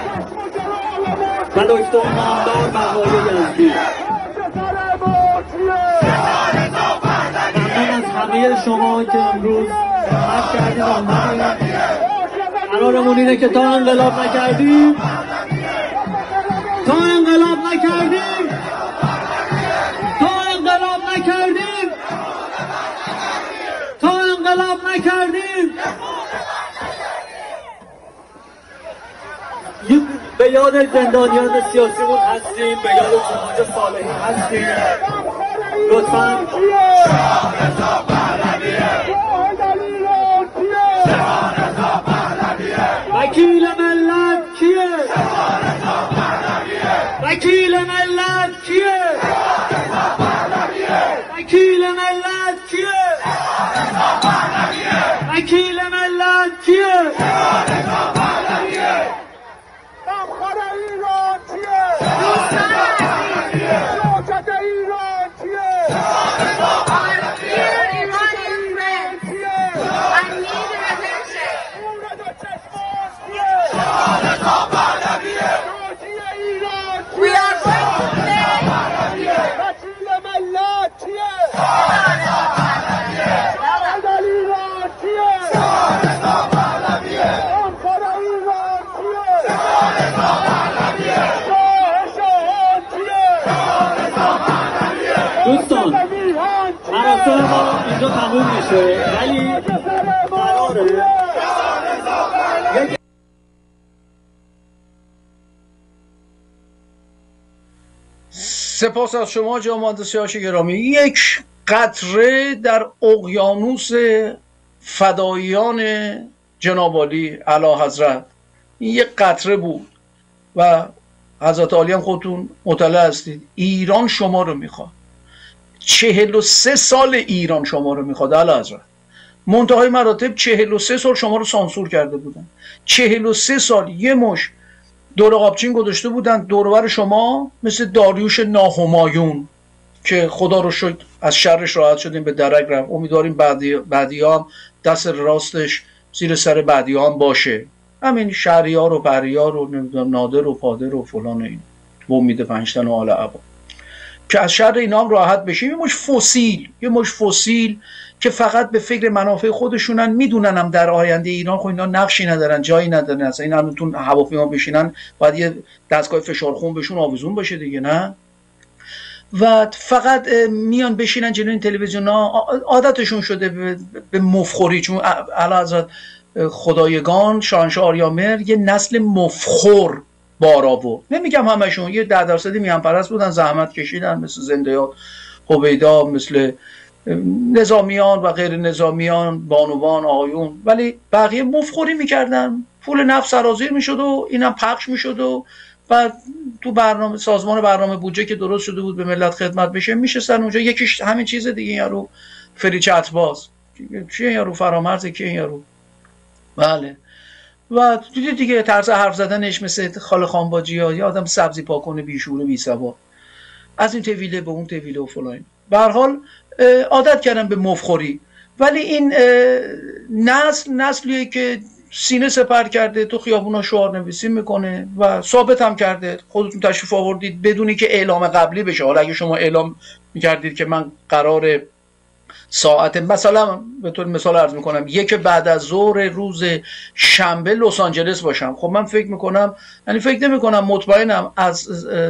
و دکتر نامدار بقایی یزدی. ممنون از همه شما که امروز حرف کردیم آمدیم. قرارمون اینه که تا انقلاب نکردیم تا انقلاب نکردیم تا انقلاب نکردیم تا انقلاب نکردیم به یاد زندانیان سیاسیمون هستیم، به یاد جمهوری صالحی هستیم. لطفاً وکیل ملت کیه؟ وکیل ملت کیه؟ وکیل ملت کیه؟ وکیل ملت کیه؟ غمخوار ایران کیه؟ شوکت ایران کیه؟ We are going to play. وکیل ملت کیه؟ شاهد ایران کیه؟ غمخوار ایران کیه؟ شاه کیه؟ دوستان مراسم ما اینجا تموم میشه، ولی قراره سپاس از شما جناب سیاوش گرامی. یک قطره در اقیانوس فداییان جناب عالی اعلی حضرت، این یک قطره بود و حضرت عالی هم خودتون مطلع هستید. ایران شما رو میخواد، چهل و سه سال ایران شما رو میخواد اعلی حضرت. منتهای مراتب چهل و سه سال شما رو سانسور کرده بودن، چهل و سه سال یه مش دور قابچین گذاشته بودن دورور شما، مثل داریوش ناهمایون که خدا رو شکر از شرش راحت شدیم، به درک رفت. امیدواریم بعدی بعدی هم دست راستش زیر سر بعدی هم باشه، همین شهریار و پریار و نمیدونم نادر و پادر و فلان و این و امید پنجتن و آل عبا، که از شر اینا هم راحت بشیم. یه مش فسیل یه مش فسیل که فقط به فکر منافع خودشونن، میدونن هم در آینده ایران خب اینا نقشی ندارن، جایی ندارن. اصلا این همتون هواپیما بشینن باید یه دستگاه فشار خون بهشون آویزون باشه دیگه، نه؟ و فقط میان بشینن جلوی این تلویزیون ها، عادتشون شده به, به مفخوری. چون اعلی حضرت خدایگان شاهنشاه آریامهر یه نسل مفخور بار آورد. نمیگم همشون، یه ده درصدی میهن پرست بودن، زحمت کشیدن، مثل زندیات هویدا، مثل نظامیان و غیر نظامیان، بانوان، آقایون، ولی بقیه مفخوری میکردن، پول نفت سرازیر میشد و اینم پخش میشد و بعد تو برنامه سازمان برنامه بودجه که درست شده بود به ملت خدمت بشه میشستن اونجا. یکیش همین چیز دیگه، یارو فریچ اتباز چیه، یارو فرامرز که یارو، بله. و دیدی دیگه طرز حرف زدنش مثل خاله خانباجی ها، یا آدم سبزی پاکنه بیشور بی سواد، از این طویله به اون طویله و فلان. به هر حال عادت کردن به مفخوری. ولی این نسل نسلیه که سینه سپر کرده، تو خیابونا شعار نویسی میکنه و ثابت هم کرده. خودتون تشریف آوردید بدونی که اعلام قبلی بشه. حالا اگه شما اعلام میکردید که من قرار ساعت مثلا به طور مثال عرض میکنم یک بعد از ظهر روز شنبه لس آنجلس باشم، خب من فکر میکنم، یعنی فکر نمیکنم، مطمئنم از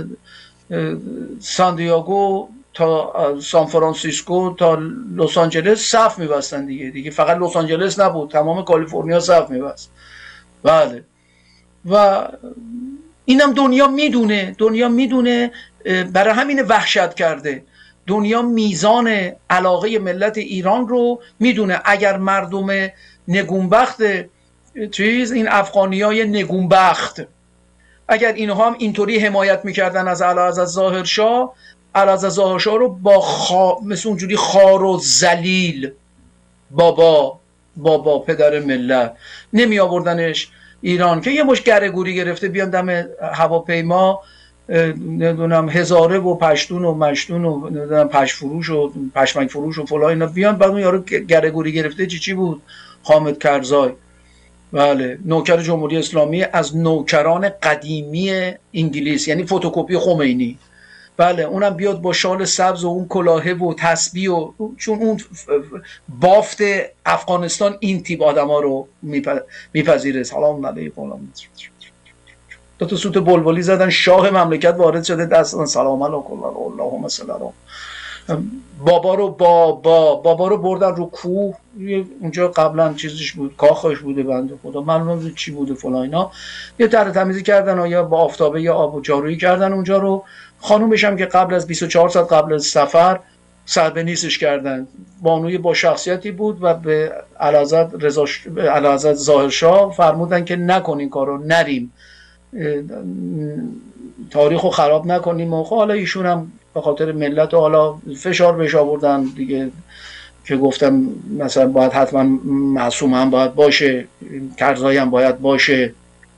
سان دیاگو تا سان فرانسیسکو تا لس آنجلس صف میبستن دیگه دیگه فقط لس آنجلس نبود، تمام کالیفرنیا صف میبست. بله. و اینم دنیا میدونه، دنیا میدونه، برای همین وحشت کرده. دنیا میزان علاقه ملت ایران رو میدونه. اگر مردم نگونبخت چیز، این افغانیای نگونبخت، اگر اینها هم اینطوری حمایت میکردن از اعلیحضرت ظاهرشاه، اعلیحضرت ظاهرشاه رو با خا... مثل اونجوری خار و ذلیل، بابا بابا پدر ملت، نمی آوردنش ایران که یه مش گره گوری گرفته بیان دم هواپیما، نمیدونم هزاره و پشتون و مشتون و نمیدونم پش فروش و پشمک فروش و فلان اینا بیان، بعد اون یارو گره گوری گرفته چی چی بود؟ حامد کرزای، بله، نوکر جمهوری اسلامی، از نوکران قدیمی انگلیس، یعنی فتوکپی خمینی. بله اونم بیاد با شال سبز و اون کلاهه و تسبیح و چون اون بافت افغانستان این تیپ آدما رو میپذیره. سلام علیکم، دو تا سوت بلبلی زدن، شاه مملکت وارد شده، دست سلام علیکم اللهم صل علی بابا رو با با بابا رو بردن رو کوه، اونجا قبلا چیزش بود، کاخش بوده، بنده خدا معلومه بود چی بوده فلان اینا، یه طرح تمیزی کردن و یا با آفتابه یا آب و جارویی کردن اونجا رو. خانومش هم که قبل از بیست و چهار ساعت قبل از سفر سر به نیستش کردن. بانوی با شخصیتی بود و به اعلیحضرت رضا اعلیحضرت ظاهر شاه فرمودن که نکن این کارو، نریم تاریخو خراب نکنیم. و حالا ایشون هم به خاطر ملت و حالا فشار بهش آوردن دیگه که گفتم مثلا باید حتما معصوم هم باید باشه، کرزایی هم باید باشه،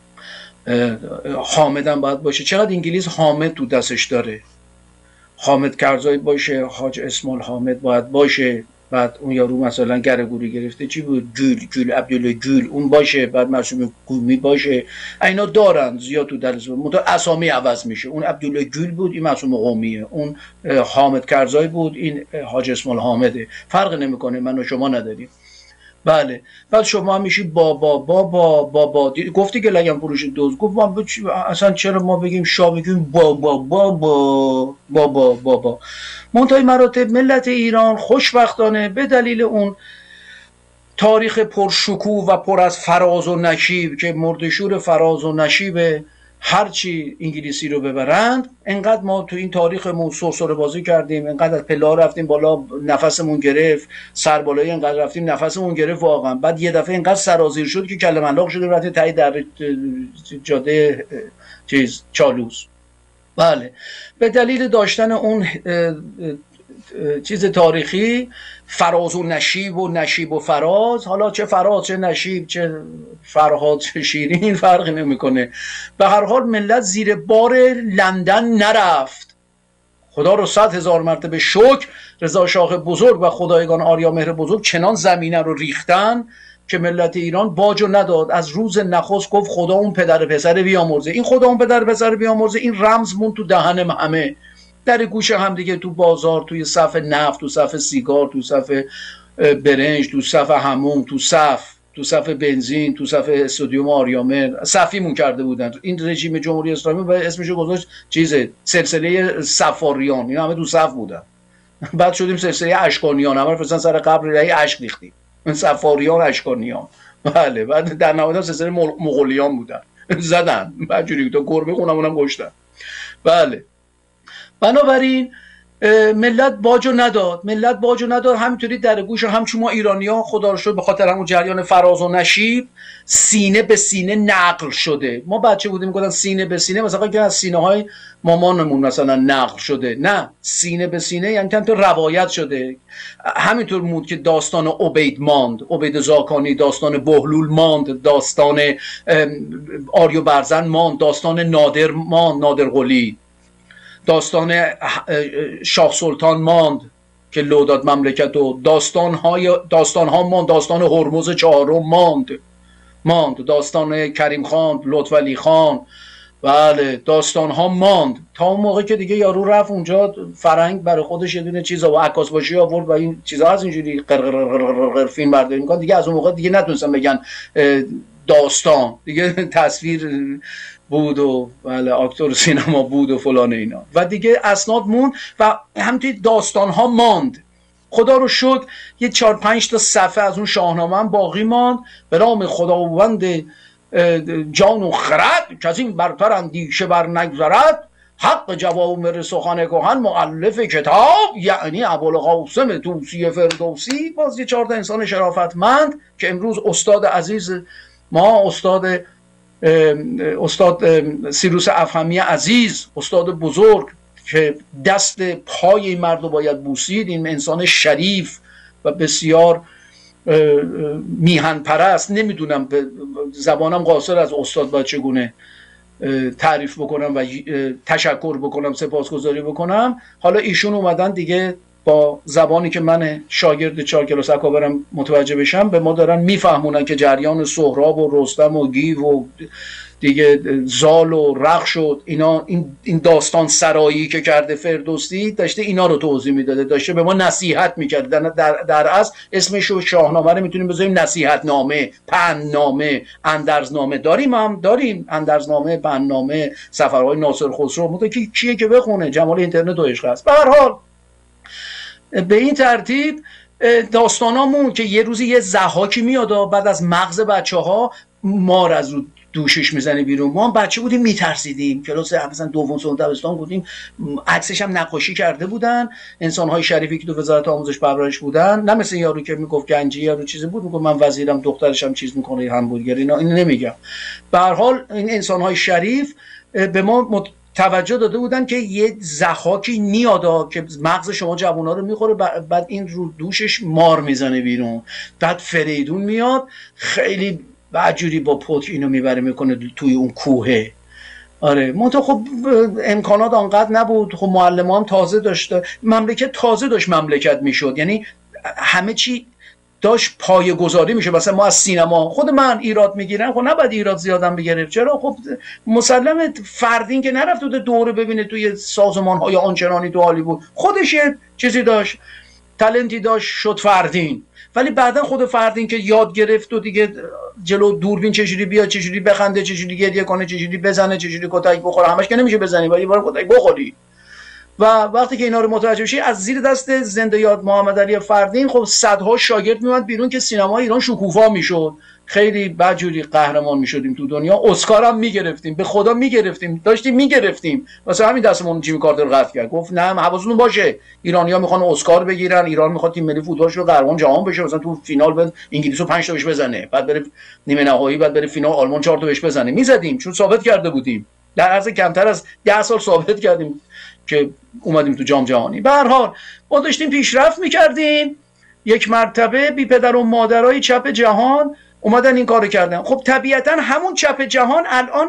حامد هم باید باشه. چقدر انگلیس حامد تو دستش داره، حامد کرزایی باشه، حاج اسماعیل حامد باید باشه، بعد اون یارو مثلا گرگوری گرفته چی بود، جول جول عبدالله جول اون باشه، بعد معصوم قومی باشه، اینا دارن زیاد تو درس منتها اسامی عوض میشه، اون عبدالله جول بود این معصوم قومیه، اون حامد کرزایی بود این حاج اسماعیل حامده، فرق نمیکنه، من و شما نداریم. بله بعد شما هم میشی بابا بابا بابا گفتی که لگم فروش دوز، گفت ما اصلا چرا ما بگیم شاه بگیم بابا بابا بابا بابا. منتهای مراتب ملت ایران خوشبختانه به دلیل اون تاریخ پرشکوه و پر از فراز و نشیب که مردشور فراز و نشیب هرچی انگلیسی رو ببرند، انقدر ما تو این تاریخمون سرسره بازی کردیم، انقدر از پله رفتیم بالا نفسمون گرفت، سر بالایی انقدر رفتیم نفسمون گرفت واقعا، بعد یه دفعه انقدر سرازیر شد که کله ملاق شده رفتیم تایی در جاده چیز چالوس. بله به دلیل داشتن اون چیز تاریخی فراز و نشیب و نشیب و فراز، حالا چه فراز چه نشیب چه فرهاد چه شیرین فرقی نمیکنه، به هر حال ملت زیر بار لندن نرفت. خدا رو صد هزار مرتبه شکر، رضا شاه بزرگ و خدایگان آریا مهر بزرگ چنان زمینه رو ریختن که ملت ایران باجو نداد. از روز نخست گفت خدا اون پدر پسر بیامرزه، این خدا اون پدر پسر بیامرزه این رمز مون تو دهن همه، در گوش هم دیگه، تو بازار، توی صف نفت، تو صف سیگار، تو صف برنج، تو صف هموم، تو صف تو صف بنزین، تو صف استودیوم آریامر صفیمون کرده بودن. این رژیم جمهوری اسلامی و اسمشو گذاشت چیزه سلسله صفاریان، اینا همه تو صف بودن. بعد شدیم سلسله اشکانیان، همه فرستن سر قبر رای اشک ریختیم، صفاریان اشکانیان. بله بعد در نهایت سلسله مغولیان بودن، زدن بعد تا گربه خونمونم کشتن. بله بنابراین ملت باجو نداد، ملت باجو نداد، همینطوری در گوش همچون ما ایرانی ها خدا رو شکر به خاطر همون جریان فراز و نشیب سینه به سینه نقل شده. ما بچه بودیم میگفتن سینه به سینه مثلا که از سینه های مامانمون مثلا نقل شده، نه سینه به سینه یعنی که روایت شده. همینطور بود که داستان عبید ماند، عبید زاکانی، داستان بهلول ماند، داستان آریو برزن ماند، داستان نادر ماند، نادر قلی، داستان شاه سلطان ماند که لو داد مملکت و داستان های داستان ها ماند، داستان هرمز چهارم ماند ماند داستان کریم خان، لطفعلی خان، بله داستان ها ماند تا اون موقع که دیگه یارو رفت اونجا فرنگ برای خودش یه دونه چیزا و عکاس باشی آورد و این چیزا از اینجوری قرقر فیلم برداری میکنن دیگه. از اون موقع دیگه نتونستن بگن داستان، دیگه تصویر بود و بله اکتور سینما بود و فلان اینا و دیگه اسناد موند و همینطوری داستان ها ماند. خدا رو شکر یه چهار پنج تا صفحه از اون شاهنامه هم باقی ماند. به نام خداوند جان و خرد که از این برتر اندیشه بر نگذرد، حق جوامر سخن کهن مؤلف کتاب یعنی ابوالقاسم طوسی فردوسی. باز یه چهار تا انسان شرافتمند که امروز استاد عزیز ما، استاد استاد سیروس افهمی عزیز، استاد بزرگ که دست پای این مرد رو باید بوسید، این انسان شریف و بسیار میهن پرست. نمیدونم به زبانم قاصر از استاد باید چگونه تعریف بکنم و تشکر بکنم، سپاسگزاری بکنم. حالا ایشون اومدن دیگه با زبانی که من شاگرد چهار کلاس اکابرم متوجه بشم به ما دارن میفهمونن که جریان سهراب و رستم و گیو و دیگه زال و رخش و اینا، این این داستان سرایی که کرده فردوسی داشته اینا رو توضیح میداده، داشته به ما نصیحت میکرده. در در اصل اسمش رو شاهنامه رو میتونیم بذاریم نصیحت نامه، پندنامه، اندرزنامه. داریم هم داریم اندرزنامه، پندنامه، سفرهای ناصر خسرو. متو کی کیه که بخونه؟ جمال اینترنت و عشق است. به هر حال به این ترتیب داستانامون که یه روزی یه ضحاکی میاد بعد از مغز بچه‌ها مار از رو دوشش میزنه بیرون. ما هم بچه بودیم میترسیدیم، کلاس مثلا دوم سوم دبستان بودیم، عکسش هم نقاشی کرده بودن انسان‌های شریفی که تو وزارت آموزش پرورش بودن، نه مثل یارو که میگفت گنجی یارو چیزی بود میگفت من وزیرم دخترشم چیز میکنه همبرگر، اینا اینو نمیگم. به هر حال این انسان‌های شریف به ما توجه داده بودن که یه ضحاکی میاد که مغز شما جوونا رو میخوره، بعد این رو دوشش مار میزنه بیرون، بعد فریدون میاد خیلی بعجوری با پتک اینو میبره میکنه توی اون کوهه. آره منتها خب امکانات آنقدر نبود، خب معلمان تازه داشته، مملکت تازه داشت مملکت میشد، یعنی همه چی داشت پایه گذاری میشه. مثلا ما از سینما خود من ایراد میگیرم، خب نباید ایراد زیادم بگیره، چرا؟ خب مسلمه فردین که نرفت تو دوره ببینه توی سازمان های آنچنانی تو هالیوود، خودش یه چیزی داشت، تالنتی داشت، شد فردین. ولی بعدا خود فردین که یاد گرفت و دیگه جلو دوربین چجوری بیاد، چجوری بخنده، چجوری گریه کنه، چجوری بزنه، چجوری کتک بخوره، همش که نمیشه بزنی ولی بار کتک بخوری. و وقتی که اینا رو متوجه بشی از زیر دست زنده یاد محمد علی فردین خب صدها شاگرد میومد بیرون که سینما ایران شکوفا میشد، خیلی بدجوری قهرمان میشدیم تو دنیا، اسکار هم میگرفتیم، به خدا میگرفتیم، داشتیم میگرفتیم. واسه همین دستمون جیمی کارتر قطع کرد، گفت نه حواستون باشه ایرانی‌ها میخوان اسکار بگیرن، ایران میخواد تیم ملی فوتبالش رو قهرمان جهان بشه، مثلا تو فینال به انگلیس رو پنج تا بهش بزنه، بعد بره نیمه نهایی، بعد بره فینال آلمان چهار تا بهش بزنه. میزدیم چون ثابت کرده بودیم، در عرض کمتر از ده سال ثابت کردیم که اومدیم تو جام جهانی. به هر حال ما داشتیم پیشرفت میکردیم. یک مرتبه بی پدر و مادرای چپ جهان اومدن این کارو کردن. خب طبیعتا همون چپ جهان الان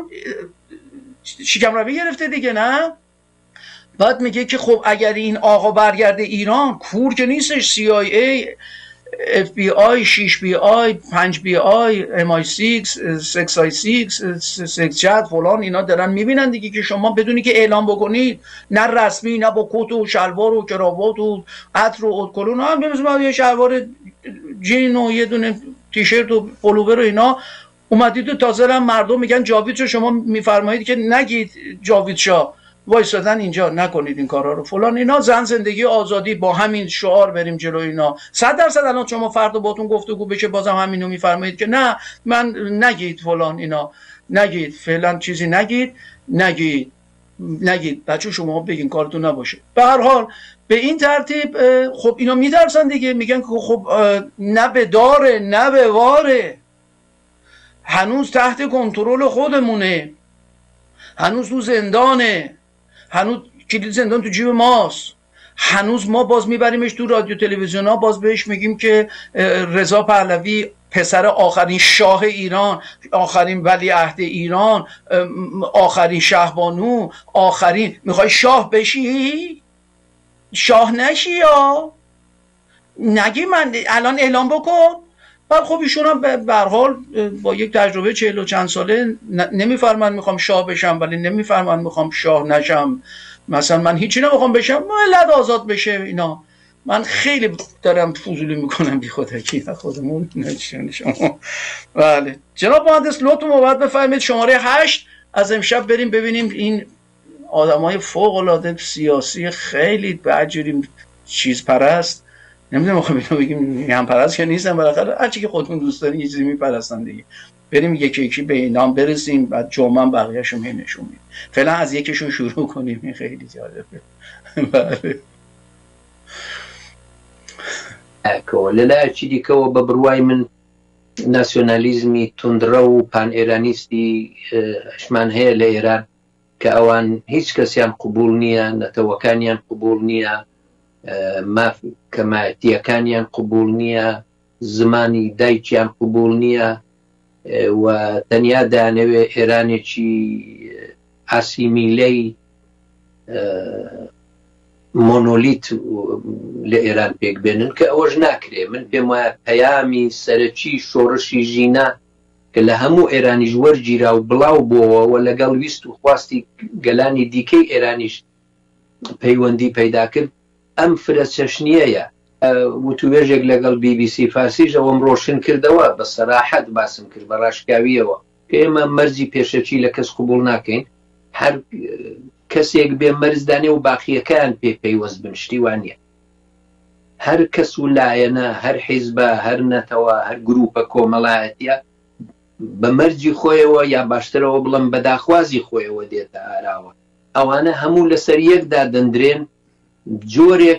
شکم‌روی گرفته دیگه، نه؟ بعد میگه که خب اگر این آقا برگرده ایران، کور که نیستش، سی آی ای، اف بی آی، شش بی آی، پنج بی آی، ام آی سیکس، سکس آی سیکس، سکس چت فلان، اینا دارن میبینن دیگه که شما بدونی که اعلام بکنید، نه رسمی، نه با کت و شلوار و کراوات و عطر و ادکلون، هم مثلا یه شلوار جین و یه دونه تیشرت و پلوور و اینا اومدید و تازه هم مردم میگن جاوید شاه، شما میفرمایید که نگید جاوید شاه، وایسادن اینجا نکنید این کارا رو فلان اینا. زن زندگی آزادی، با همین شعار بریم جلو اینا. صد درصد الان شما فردا باتون گفتگو بشه بازم همینو میفرمایید که نه من نگید فلان اینا، نگید فعلا چیزی نگید، نگید نگید بچه شما بگین کارتون نباشه. به هر حال به این ترتیب خب اینا میترسن دیگه، میگن که خب نه به داره نه به واره، هنوز تحت کنترل خودمونه، هنوز تو زندانه، هنوز کلید زندان تو جیب ماست، هنوز ما باز میبریمش تو رادیو تلویزیون ها، باز بهش میگیم که رضا پهلوی پسر آخرین شاه ایران، آخرین ولیعهد ایران، آخرین شهبانو، آخرین. میخوای شاه بشی؟ شاه نشی یا نگی من الان اعلام بکن. بعد خب ایشون هم به هر حال با یک تجربه چهل و چند ساله نمیفرمان میخوام شاه بشم، ولی نمیفرمان میخوام شاه نشم. مثلا من هیچی نمیخوام بشم، ملت آزاد بشه اینا. من خیلی دارم فضولی میکنم بی خودکی خودمون نشون شما. بله جناب مهندس لطفاً موعد بفرمایید شماره هشت از امشب بریم ببینیم این آدمای فوق العاده سیاسی خیلی بعجوری چیز پرست، نمیدونم آخه اینو بگیم میهم پرست که نیستن، بالاخره هر چی که خودتون دوست دارین یه چیزی میپرستن دیگه. بریم یکی یکی به اینام برسیم، بعد جمعه بقیه‌شو می نشون میدیم. فعلا از یکیشون شروع کنیم، این خیلی جالبه. بله لەلایەکی دیکەوە بە بڕوای من ناسیۆنالیزمی توندرە و پان ئێرانیستی شمان هەیە لە ئێران کە ئەوان هیچ کەسیان قبول نییە، نەتەوەکانیان قبول نییە، کەمایەتیەکانیان قبول نییە، زمانی دایکیان قبول نییە و تەنیا دەیانەوێ ئێرانێکی ئاسیمیلەی مۆنۆلیت لە ئێران پێک بێنن کە ئەوەش ناکرێ. من پێم وایە پەیامی سەرەکی شۆڕشی ژینە کە لە هەموو ئێرانیش وەرگیرا و بڵاو بووەوە لەگەڵ ویست و خواستی گەلانی دیکەی ئێرانیش پەیوەندی پەیدا کرد ئەم فرە چەشنیەیە. وتوێژێک لەگەڵ بی بی سی فارسیش ئەوەم ڕۆشن کردەوە بە سەراحەت باسم کرد بە ڕاشکاویەوە کە ئێمە مەرجی پێشەکی لە کەس قبول ناکەین. هەر کەسێک بێ مەرزدانێ و باقیەکان پێ پەیوەست بن شتی وان نیە. هەر کەس و لایەنە هەر حیزبە هەر نەتەوە هەر گروپە کۆمەڵایەتیە بە مەرجی خۆیەوە یا باشترەوە بڵم بەداخوازی خۆیەوە دێتە ئاراوە. ئەوانە هەموو لەسەر یەکدا دەندرێن جۆرێک.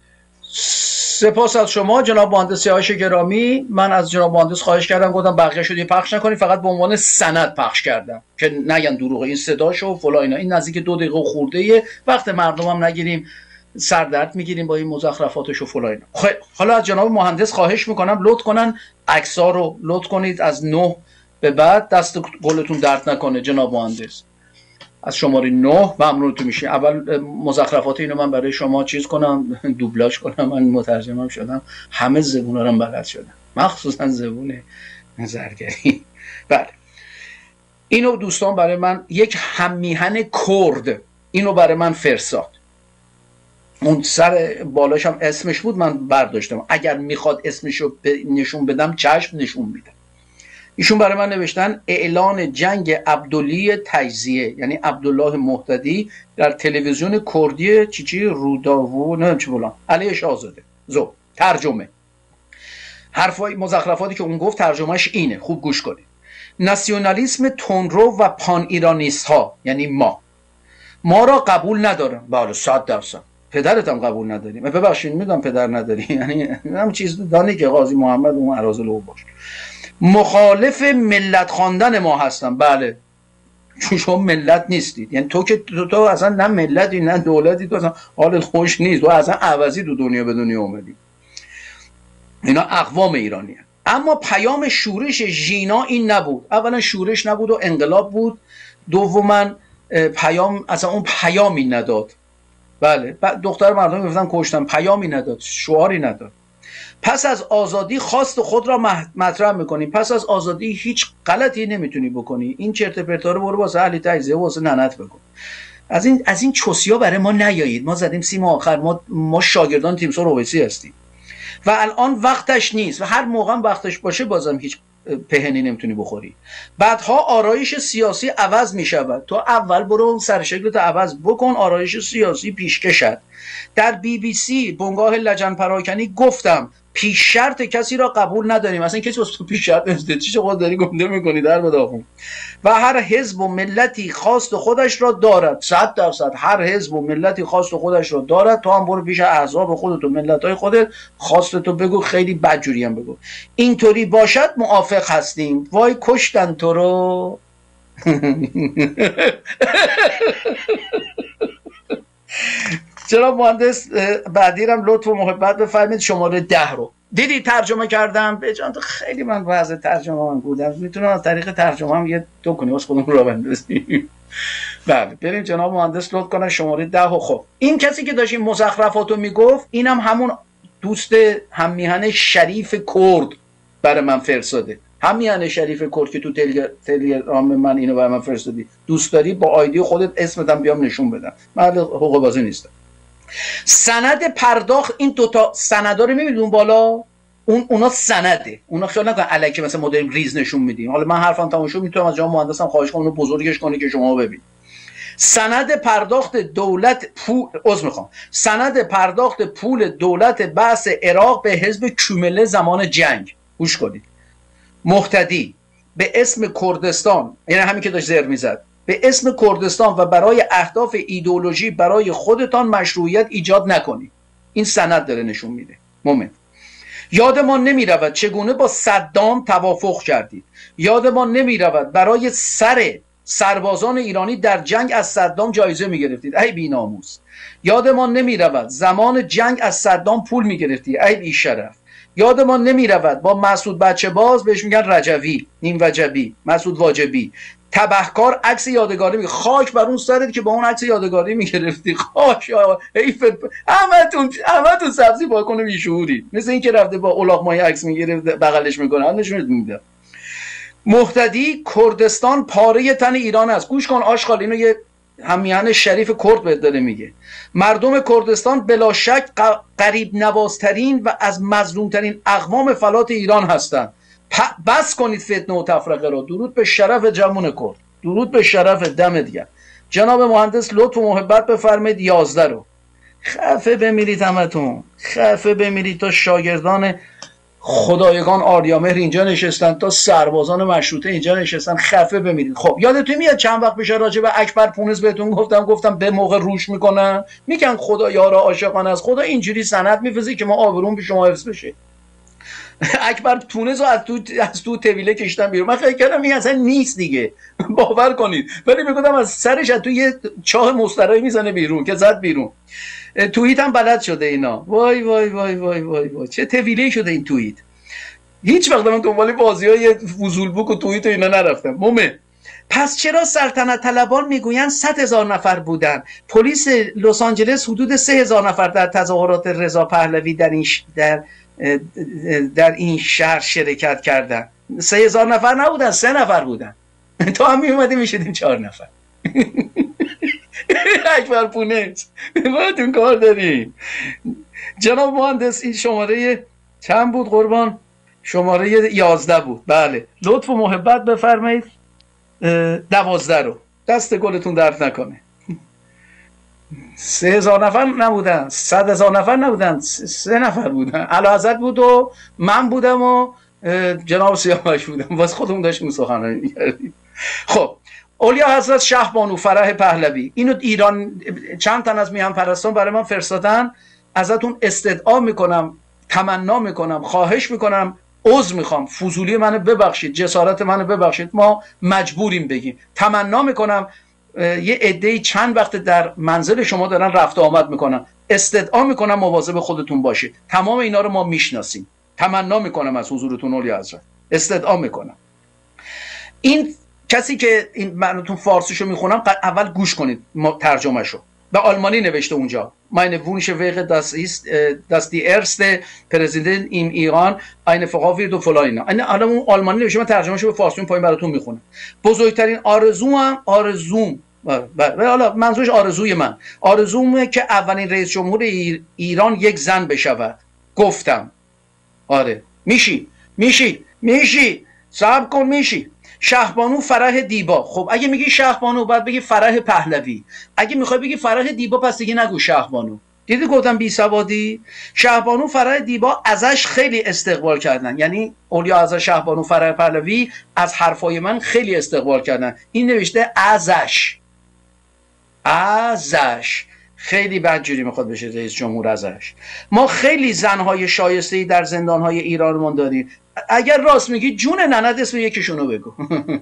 سپاس از شما جناب مهندس سیاوش گرامی. من از جناب مهندس خواهش کردم گفتم بقیه شدی پخش نکنید، فقط به عنوان سند پخش کردم که نگن دروغه این صداشو و فلا اینا. این نزدیک دو دقیقه خورده وقت مردم هم نگیریم سردرد میگیریم با این مزخرفاتش و فلا اینا. حالا از جناب مهندس خواهش میکنم لطف کنن عکس‌ها رو لطف کنید از نه به بعد، دست گلتون درد نکنه جناب مهندس. از شماره نه ممنونتون میشه. اول مزخرفات اینو من برای شما چیز کنم، دوبلاژ کنم. من مترجمم شدم، همه زبونا رو بلد شدم، مخصوصا زبون زرگری. بله اینو دوستان برای من یک هممیهن کرد اینو برای من فرستاد. اون سر بالاش هم اسمش بود، من برداشتم. اگر میخواد اسمشو نشون بدم چشم نشون میدم. ایشون برای من نوشتن اعلان جنگ عبدلی تجزیه، یعنی عبدالله مهتدی در تلویزیون کردی چی چی روداوو نمیدونم چی بولان علیه شاهزاده. زو ترجمه حرفای مزخرفاتی که اون گفت ترجمهش اینه، خوب گوش کنید. ناسیونالیسم تندرو و پان ایرانیست ها، یعنی ما ما را قبول ندارم. بله صد درصد. پدرت هم قبول نداریم. ببخشید میدونم پدر نداری، یعنی هم چیز دانی که قاضی محمد اون اراذل او باش. مخالف ملت خواندن ما هستن. بله چون شما ملت نیستید، یعنی تو که تو, تو اصلا نه ملتی نه دولتی، تو اصلا حال خوش نیست، تو اصلا عوضی تو دنیا به دنیا اومدی. اینا اقوام ایرانی هست. اما پیام شورش ژینا این نبود. اولا شورش نبود و انقلاب بود. دوما پیام اصلا اون پیامی نداد. بله دختر مردم گفتن کشتن، پیامی نداد، شعاری نداد. پس از آزادی خواست خود را مطرح میکنی. پس از آزادی هیچ غلطی نمیتونی بکنی. این چرت پرتا رو برو واسه اهل تجزیه واسه ننت بکن. از این از این چوسیا برای ما نیایید. ما زدیم سیم آخر. ما ما شاگردان تیمسار اویسی هستیم و الان وقتش نیست و هر موقع وقتش باشه بازم هیچ پهنی نمیتونی بخوری. بعدها آرایش سیاسی عوض میشود. تو اول برو سرشکلت عوض بکن، آرایش سیاسی پیشکشد. در بی بی سی بنگاه لجن پراکنی گفتم پیش شرط کسی را قبول نداریم. اصلا کسی واسه پیش شرط نمیده. چی خود داری گنده میکنی در بداخون. و هر حزب و ملتی خواست خودش را دارد. صد درصد هر حزب و ملتی خواست خودش را دارد. تو هم برو پیش احزاب خودت و ملت‌های خودت خواستتو بگو، خیلی بدجوری هم بگو. اینطوری باشد موافق هستیم. وای کشتن تو رو. جناب مهندس بعدی هم لطف و محبت بفرمایید شماره ده رو. دیدی ترجمه کردم به جان تو. خیلی من وضع ترجمه من بودم، میتونم از طریق ترجمه هم یه دو کنیم واسه خودمون را بندازیم. بله بریم جناب مهندس لطف کنن شماره ده. و خب این کسی که داشت این مزخرفاتو میگفت اینم هم همون دوست هممیهن شریف کرد برای من فرستاده. هممیهن شریف کرد که تو تلگرام من اینو برای من فرستادی. دوست داری با آیدی خودت اسمت هم بیام نشون بدم. من حقوق بازی نیستم. سند پرداخت، این دوتا سندا رو میبینید اون بالا، اون اونا سنده. اونا خیال نکن الکی مثلا ما داریم ریز نشون میدیم. حالا من حرفم تموم شد میتونم از جناب مهندسم خواهش کنم اونو بزرگش کنی که شما ببینید. سند پرداخت دولت پول عذر میخوام سند پرداخت پول دولت بعث عراق به حزب کومله زمان جنگ. گوش کنید. مهتدی به اسم کردستان، یعنی همین که داشت زر میزد، به اسم کردستان و برای اهداف ایدئولوژی برای خودتان مشروعیت ایجاد نکنید. این سند داره نشون میده. مومنت. یادمان نمی رود چگونه با صدام توافق کردید. یادمان نمی رود برای سر سربازان ایرانی در جنگ از صدام جایزه می گرفتید. ای بی ناموس. یادمان نمی رود زمان جنگ از صدام پول می گرفتید. ای بی شرف. یادمان نمی رود با مسعود بچه باز بهش میگن رجوی، نیم وجبی، مسعود واجبی، تبهکار عکس یادگاری میگه. خاک بر اون سرت که با اون عکس یادگاری میگرفتی. خاک حیف. همتون همتون سبزی باکن بیشعوری، مثل این که رفته با الاغ ماهی عکس میگیره بغلش میکنه. هم نشونت میده. مهتدی کردستان پاره تن ایران است. گوش کن آشغال، اینو یه همیهن شریف کرد بهت داره میگه. مردم کردستان بلا شک قریب نوازترین و از مظلومترین اقوام فلات ایران هستند. بس کنید فتنه و تفرقه را. درود به شرف جمعون کرد. درود به شرف دم دیگر. جناب مهندس لطف و محبت بفرمایید یازده رو. خفه بمیرید همتون، خفه بمیرید. تا شاگردان خدایگان آریامهر اینجا نشستن، تا سربازان مشروطه اینجا نشستن، خفه بمیرید. خب یادتون میاد چند وقت پیش راجع به اکبر پونس بهتون گفتم گفتم به موقع روش میکنن، میگن خدا یارا عاشقان از خدا اینجوری سند میفزه که ما آبرون به شما حفظ بشه. اکبر تونس رو از تو از تو طویله کشتن بیرون. من فکر کردم این اصلا نیست دیگه، باور کنید. ولی میگفتم از سرش از تو یه چاه مستراحی میزنه بیرون که زد بیرون. توییت هم بلد شده اینا. وای وای وای وای وای وای چه طویله شده این توییت. هیچ وقت من دنبال بازی‌های فضول بوک و توییت و اینا نرفتم. مومه. پس چرا سلطنت طلبان میگویند صد هزار نفر بودن؟ پلیس لس آنجلس حدود سه هزار نفر در تظاهرات رضا پهلوی در این ش... در در این شهر شرکت کردن. سه هزار نفر نبودن، سه نفر بودن. تو هم میومدی میشدیم چهار نفر. اکبر پونس باید کار داریم. جناب مهندس این شماره چند بود قربان؟ شماره یازده بود. بله لطف و محبت بفرمایید دوازده رو. دست گلتون درد نکنه. سه هزار نفر نبودن، صد هزار نفر نبودن، سه نفر بودن. اعلیحضرت بود و من بودم و جناب سیاوش بودم. واسه خودمون داشتیم سخنرانی می‌کردیم. خب اولیا حضرت شهبانو فرح پهلوی، اینو ایران چند تن از میهن پرستان برای من فرستادن. ازتون استدعا میکنم، تمنا میکنم، خواهش میکنم، عذر میخوام، فضولی منو ببخشید، جسارت منو ببخشید، ما مجبوریم بگیم. تمنا میکنم یه عده‌ای چند وقت در منزل شما دارن رفت و آمد میکنن. استدعا میکنم مواظب خودتون باشید. تمام اینا رو ما میشناسیم. تمنا میکنم از حضورتون اولیا حضرت، استدعا میکنم. این کسی که این منتون فارسیشو میخونم اول گوش کنید ترجمهشو. به آلمانی نوشته اونجا. Meine Wünsche wäre, das ist, dass die erste Präsident im Iran eine Frau wird و فلان اینا. این الان اون آلمانی نوشته، من ترجمهشو به فارسی پایین براتون میخونم. بزرگترین آرزوام آرزوم و حالا منظورش آرزوی من آرزومه که اولین رئیس جمهور ایران یک زن بشود. گفتم آره میشی میشی میشی صبر کن میشی. شهبانو فرح دیبا. خب اگه میگی شهبانو باید بگی فرح پهلوی. اگه میخوای بگی فرح دیبا پس دیگه نگو شهبانو. دیدی گفتم بی سوادی؟ شهبانو فرح دیبا ازش خیلی استقبال کردن. یعنی اولیا از شهبانو فرح پهلوی از حرفای من خیلی استقبال کردن. این نوشته ازش ازش خیلی بدجوری میخواد بشه رئیس جمهور ازش. ما خیلی زنهای شایسته‌ای در زندانهای ایرانمون داریم. اگر راست میگی جون ننت اسم یکیشونو بگو.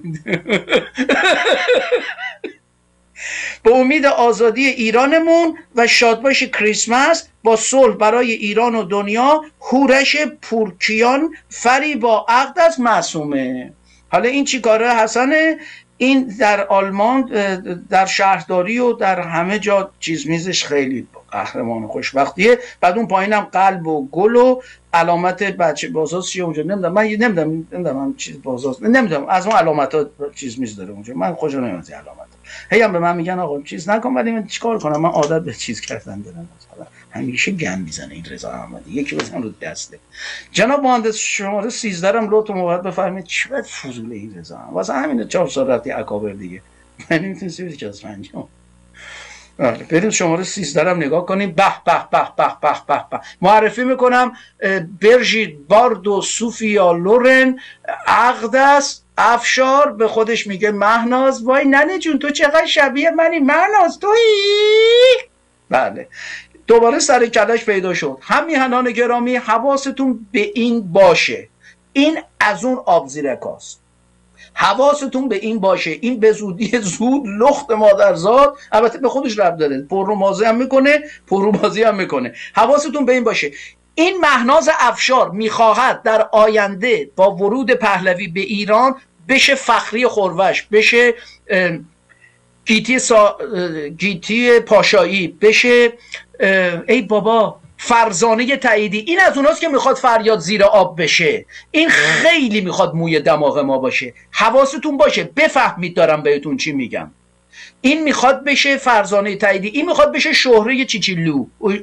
به امید آزادی ایرانمون و شادباش کریسمس با صلح برای ایران و دنیا، هورش پورکیان فری با عقد از معصومه. حالا این چی کاره حسنه؟ این در آلمان در شهرداری و در همه جا چیز میزش خیلی قهرمان خوشبختیه. بعد اون پایینم قلب و گل و علامت بچه بازاست چیه اونجا نمیدونم. من نمیدونم نمیدونم چیز بازاست نمیدونم از اون علامت‌ها چیز میز داره اونجا. من خوشم نمیاد از علامت. هی هم به من میگن آقا چیز نکن، ولی من چیکار کنم؟ من عادت به چیز کردن دارم. مثلا همیشه گند میزنه این رضا احمدی، یکی بزن رو دسته. جناب مهندس شماره سیزده رو لطف موبت بفرمایید. چقدر فضوله این رضا. واسه همین چهار سال رفتی اکابر دیگه. من نمیتونم سیزده که از پنجم. بله بریم شماره سیزده رو نگاه کنیم. به به به به به به به. معرفی میکنم برژید باردو سوفیا لورن عقد است. افشار به خودش میگه مهناز. وای ننه جون تو چقدر شبیه منی مهناز تویی. بله دوباره سر کلش پیدا شد. هم میهنان گرامی حواستون به این باشه، این از اون آبزیرکاست. حواستون به این باشه، این به زودی زود لخت مادرزاد، البته به خودش ربط داره، پررومازی هم میکنه پرروبازی هم میکنه. حواستون به این باشه این مهناز افشار میخواهد در آینده با ورود پهلوی به ایران بشه فخری خورش، بشه گیتی, سا... گیتی پاشایی، بشه ای بابا فرزانه تاییدی. این از اوناست که میخواد فریاد زیر آب بشه. این خیلی میخواد موی دماغ ما باشه. حواستون باشه، بفهمید دارم بهتون چی میگم. این میخواد بشه فرزانه تاییدی، این میخواد بشه شهره چیچیلو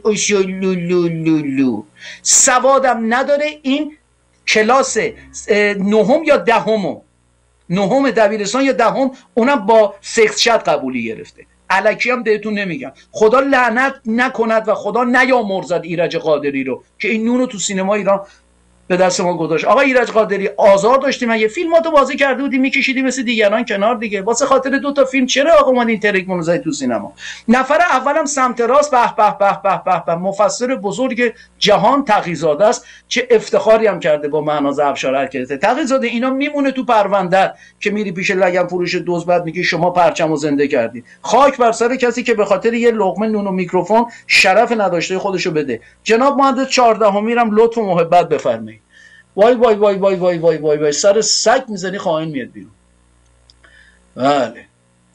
لو. سوادم نداره. این کلاس نهم یا دهمو نهم دبیرستان یا دهم اونم با سکس شد قبولی گرفته. الکی هم بهتون نمیگم. خدا لعنت نکند و خدا نیامرزد ایرج قادری رو که این نونو تو سینما ایران به دست ما گذاشت. آقا ایرج قادری آزار داشتیم، مگه فیلماتو بازی کرده بودی میکشیدی مثل دیگران کنار دیگه؟ واسه خاطر دو تا فیلم چرا آقا من این ترک منو تو سینما؟ نفر اولم سمت راست، به به به به به به، مفسر بزرگ جهان تقی‌زاده است. چه افتخاری هم کرده با مهناز افشار حرکته. تقی‌زاده اینا میمونه تو پروندت که میری پیش لگن فروش دوز، بعد میگی شما پرچمو زنده کردی. خاک بر سر کسی که به خاطر یه لقمه نون و میکروفون شرف نداشته خودشو بده. جناب مهندس چهاردهمی هم لطف و محبت بفرمایید. وای وای وای وای وای وای وای وای سر سگ میزنی خائن میاد بیرون. بله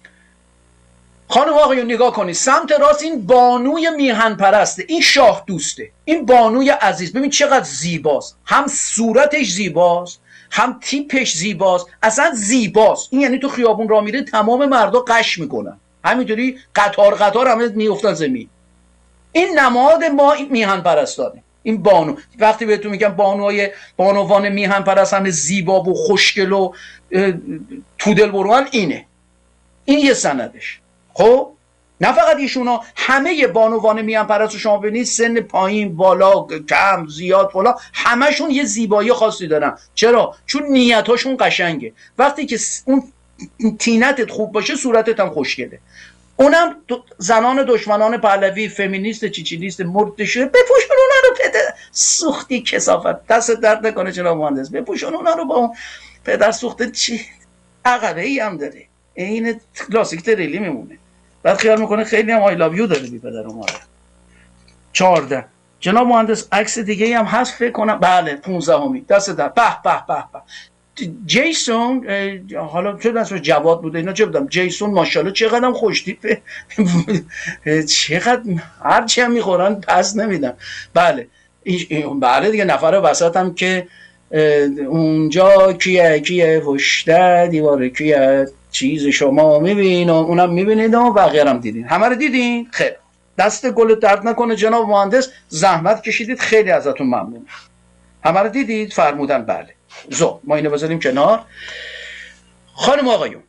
خانم آقایون نگاه کنید سمت راست، این بانوی میهن پرسته، این شاه دوسته، این بانوی عزیز. ببین چقدر زیباست، هم صورتش زیباست، هم تیپش زیباست، اصلا زیباست. این یعنی تو خیابون را میره تمام مردا قش میکنن، همینطوری قطار قطار همه میافتن زمین. این نماد ما میهن پرستانه. این بانو، وقتی بهتون میگم بانوهای بانوان میهن پرست همه زیبا و خوشگل و تو دل بروان، اینه. این یه سندش. خب نه فقط ایشونا، همه بانوان میهن پرست رو شما ببینید، سن پایین بالا کم زیاد فلا، همشون یه زیبایی خاصی دارن. چرا؟ چون نیتاشون قشنگه. وقتی که اون تینتت خوب باشه صورتت هم خوشگله. اونم زنان دشمنان پهلوی، فمینیست چیچیلیست مردشه، بپوشون اونا رو پدر سوختی کثافت. دست درد نکنه جناب مهندس، بپوشون اونا رو با اون پدر سوخته. چی عقبه ای هم داره، این کلاسیک تریلی میمونه. بعد خیال میکنه خیلی هم آی لاو یو داره بی پدر و مادر. چهارده جناب مهندس عکس دیگه هم هست فکر کنم. بله پونزدهمی دست درد. به به به به. جیسون، حالا چه اسمش جواد بوده اینا چه بودم، جیسون ماشاءالله چقدرم خوشتیپه. چقدر هرچی هم میخورن پس نمیدن. بله بله دیگه. نفر وسط هم که اونجا کیه کیه پشت دیوار کیه چیز شما میبینم، اونم میبینید و بقیه هم دیدین. همه رو دیدین؟ خیلی دست گل درد نکنه جناب مهندس، زحمت کشیدید، خیلی ازتون ممنون. همه رو دیدید؟ فرمودن بله. زو ما اینو بذاریم کنار. خانم آقایون،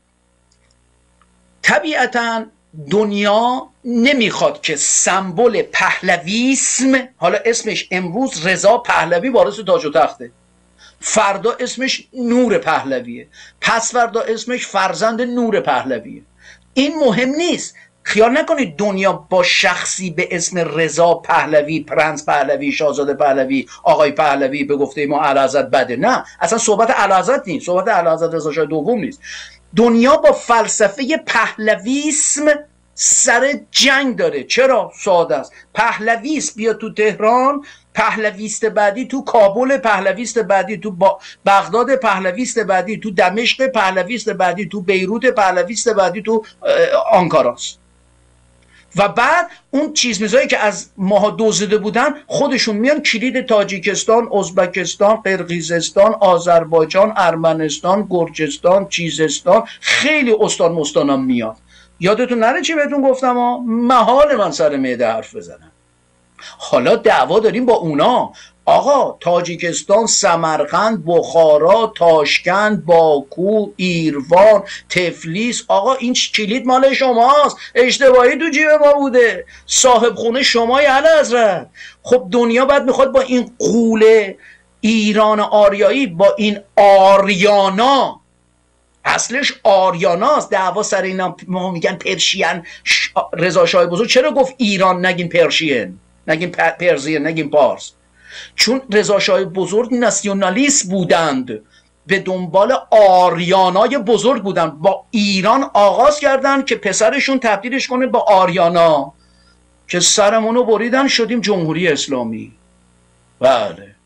طبیعتا دنیا نمیخواد که سمبل پهلویسم، حالا اسمش امروز رضا پهلوی وارث تاج و تخته، فردا اسمش نور پهلویه، پس فردا اسمش فرزند نور پهلویه، این مهم نیست. خیال نکنید دنیا با شخصی به اسم رضا پهلوی، پرنس پهلوی، شاهزاده پهلوی، آقای پهلوی به گفته ما اعلیحضرت بده. نه اصلا صحبت اعلیحضرت نیست، صحبت اعلیحضرت رضا شاه دوم نیست. دنیا با فلسفه پهلویسم سر جنگ داره. چرا؟ ساده است. پهلویست بیا تو تهران، پهلویست بعدی تو کابل، پهلویست بعدی تو بغداد، پهلویست بعدی تو دمشق، پهلویست بعدی تو بیروت، پهلویست بعدی تو آنکاراست. و بعد اون چیز میزایی که از ماها دزدیده بودن خودشون میان کلید تاجیکستان، ازبکستان، قرقیزستان، آذربایجان، ارمنستان، گرجستان، چیزستان، خیلی استان مستانم میاد. یادتون نره چی بهتون گفتم ها؟ محال من سر معده حرف بزنم. حالا دعوا داریم با اونا. آقا تاجیکستان، سمرقند، بخارا، تاشکند، باکو، ایروان، تفلیس، آقا این کلید مال شماست، اشتباهی تو جیب ما بوده، صاحب خونه شمای اعلیحضرت. خب دنیا بعد میخواد با این قوله ایران آریایی، با این آریانا، اصلش آریاناست، دعوا سر اینا، ما میگن پرشین. رضا شاه بزرگ چرا گفت ایران نگین پرشین، نگین پرزین، نگین پارس؟ چون رضا شاه بزرگ ناسیونالیست بودند، به دنبال آریانای بزرگ بودند، با ایران آغاز کردند که پسرشون تبدیلش کنه با آریانا، که سرمونو بریدن شدیم جمهوری اسلامی. بله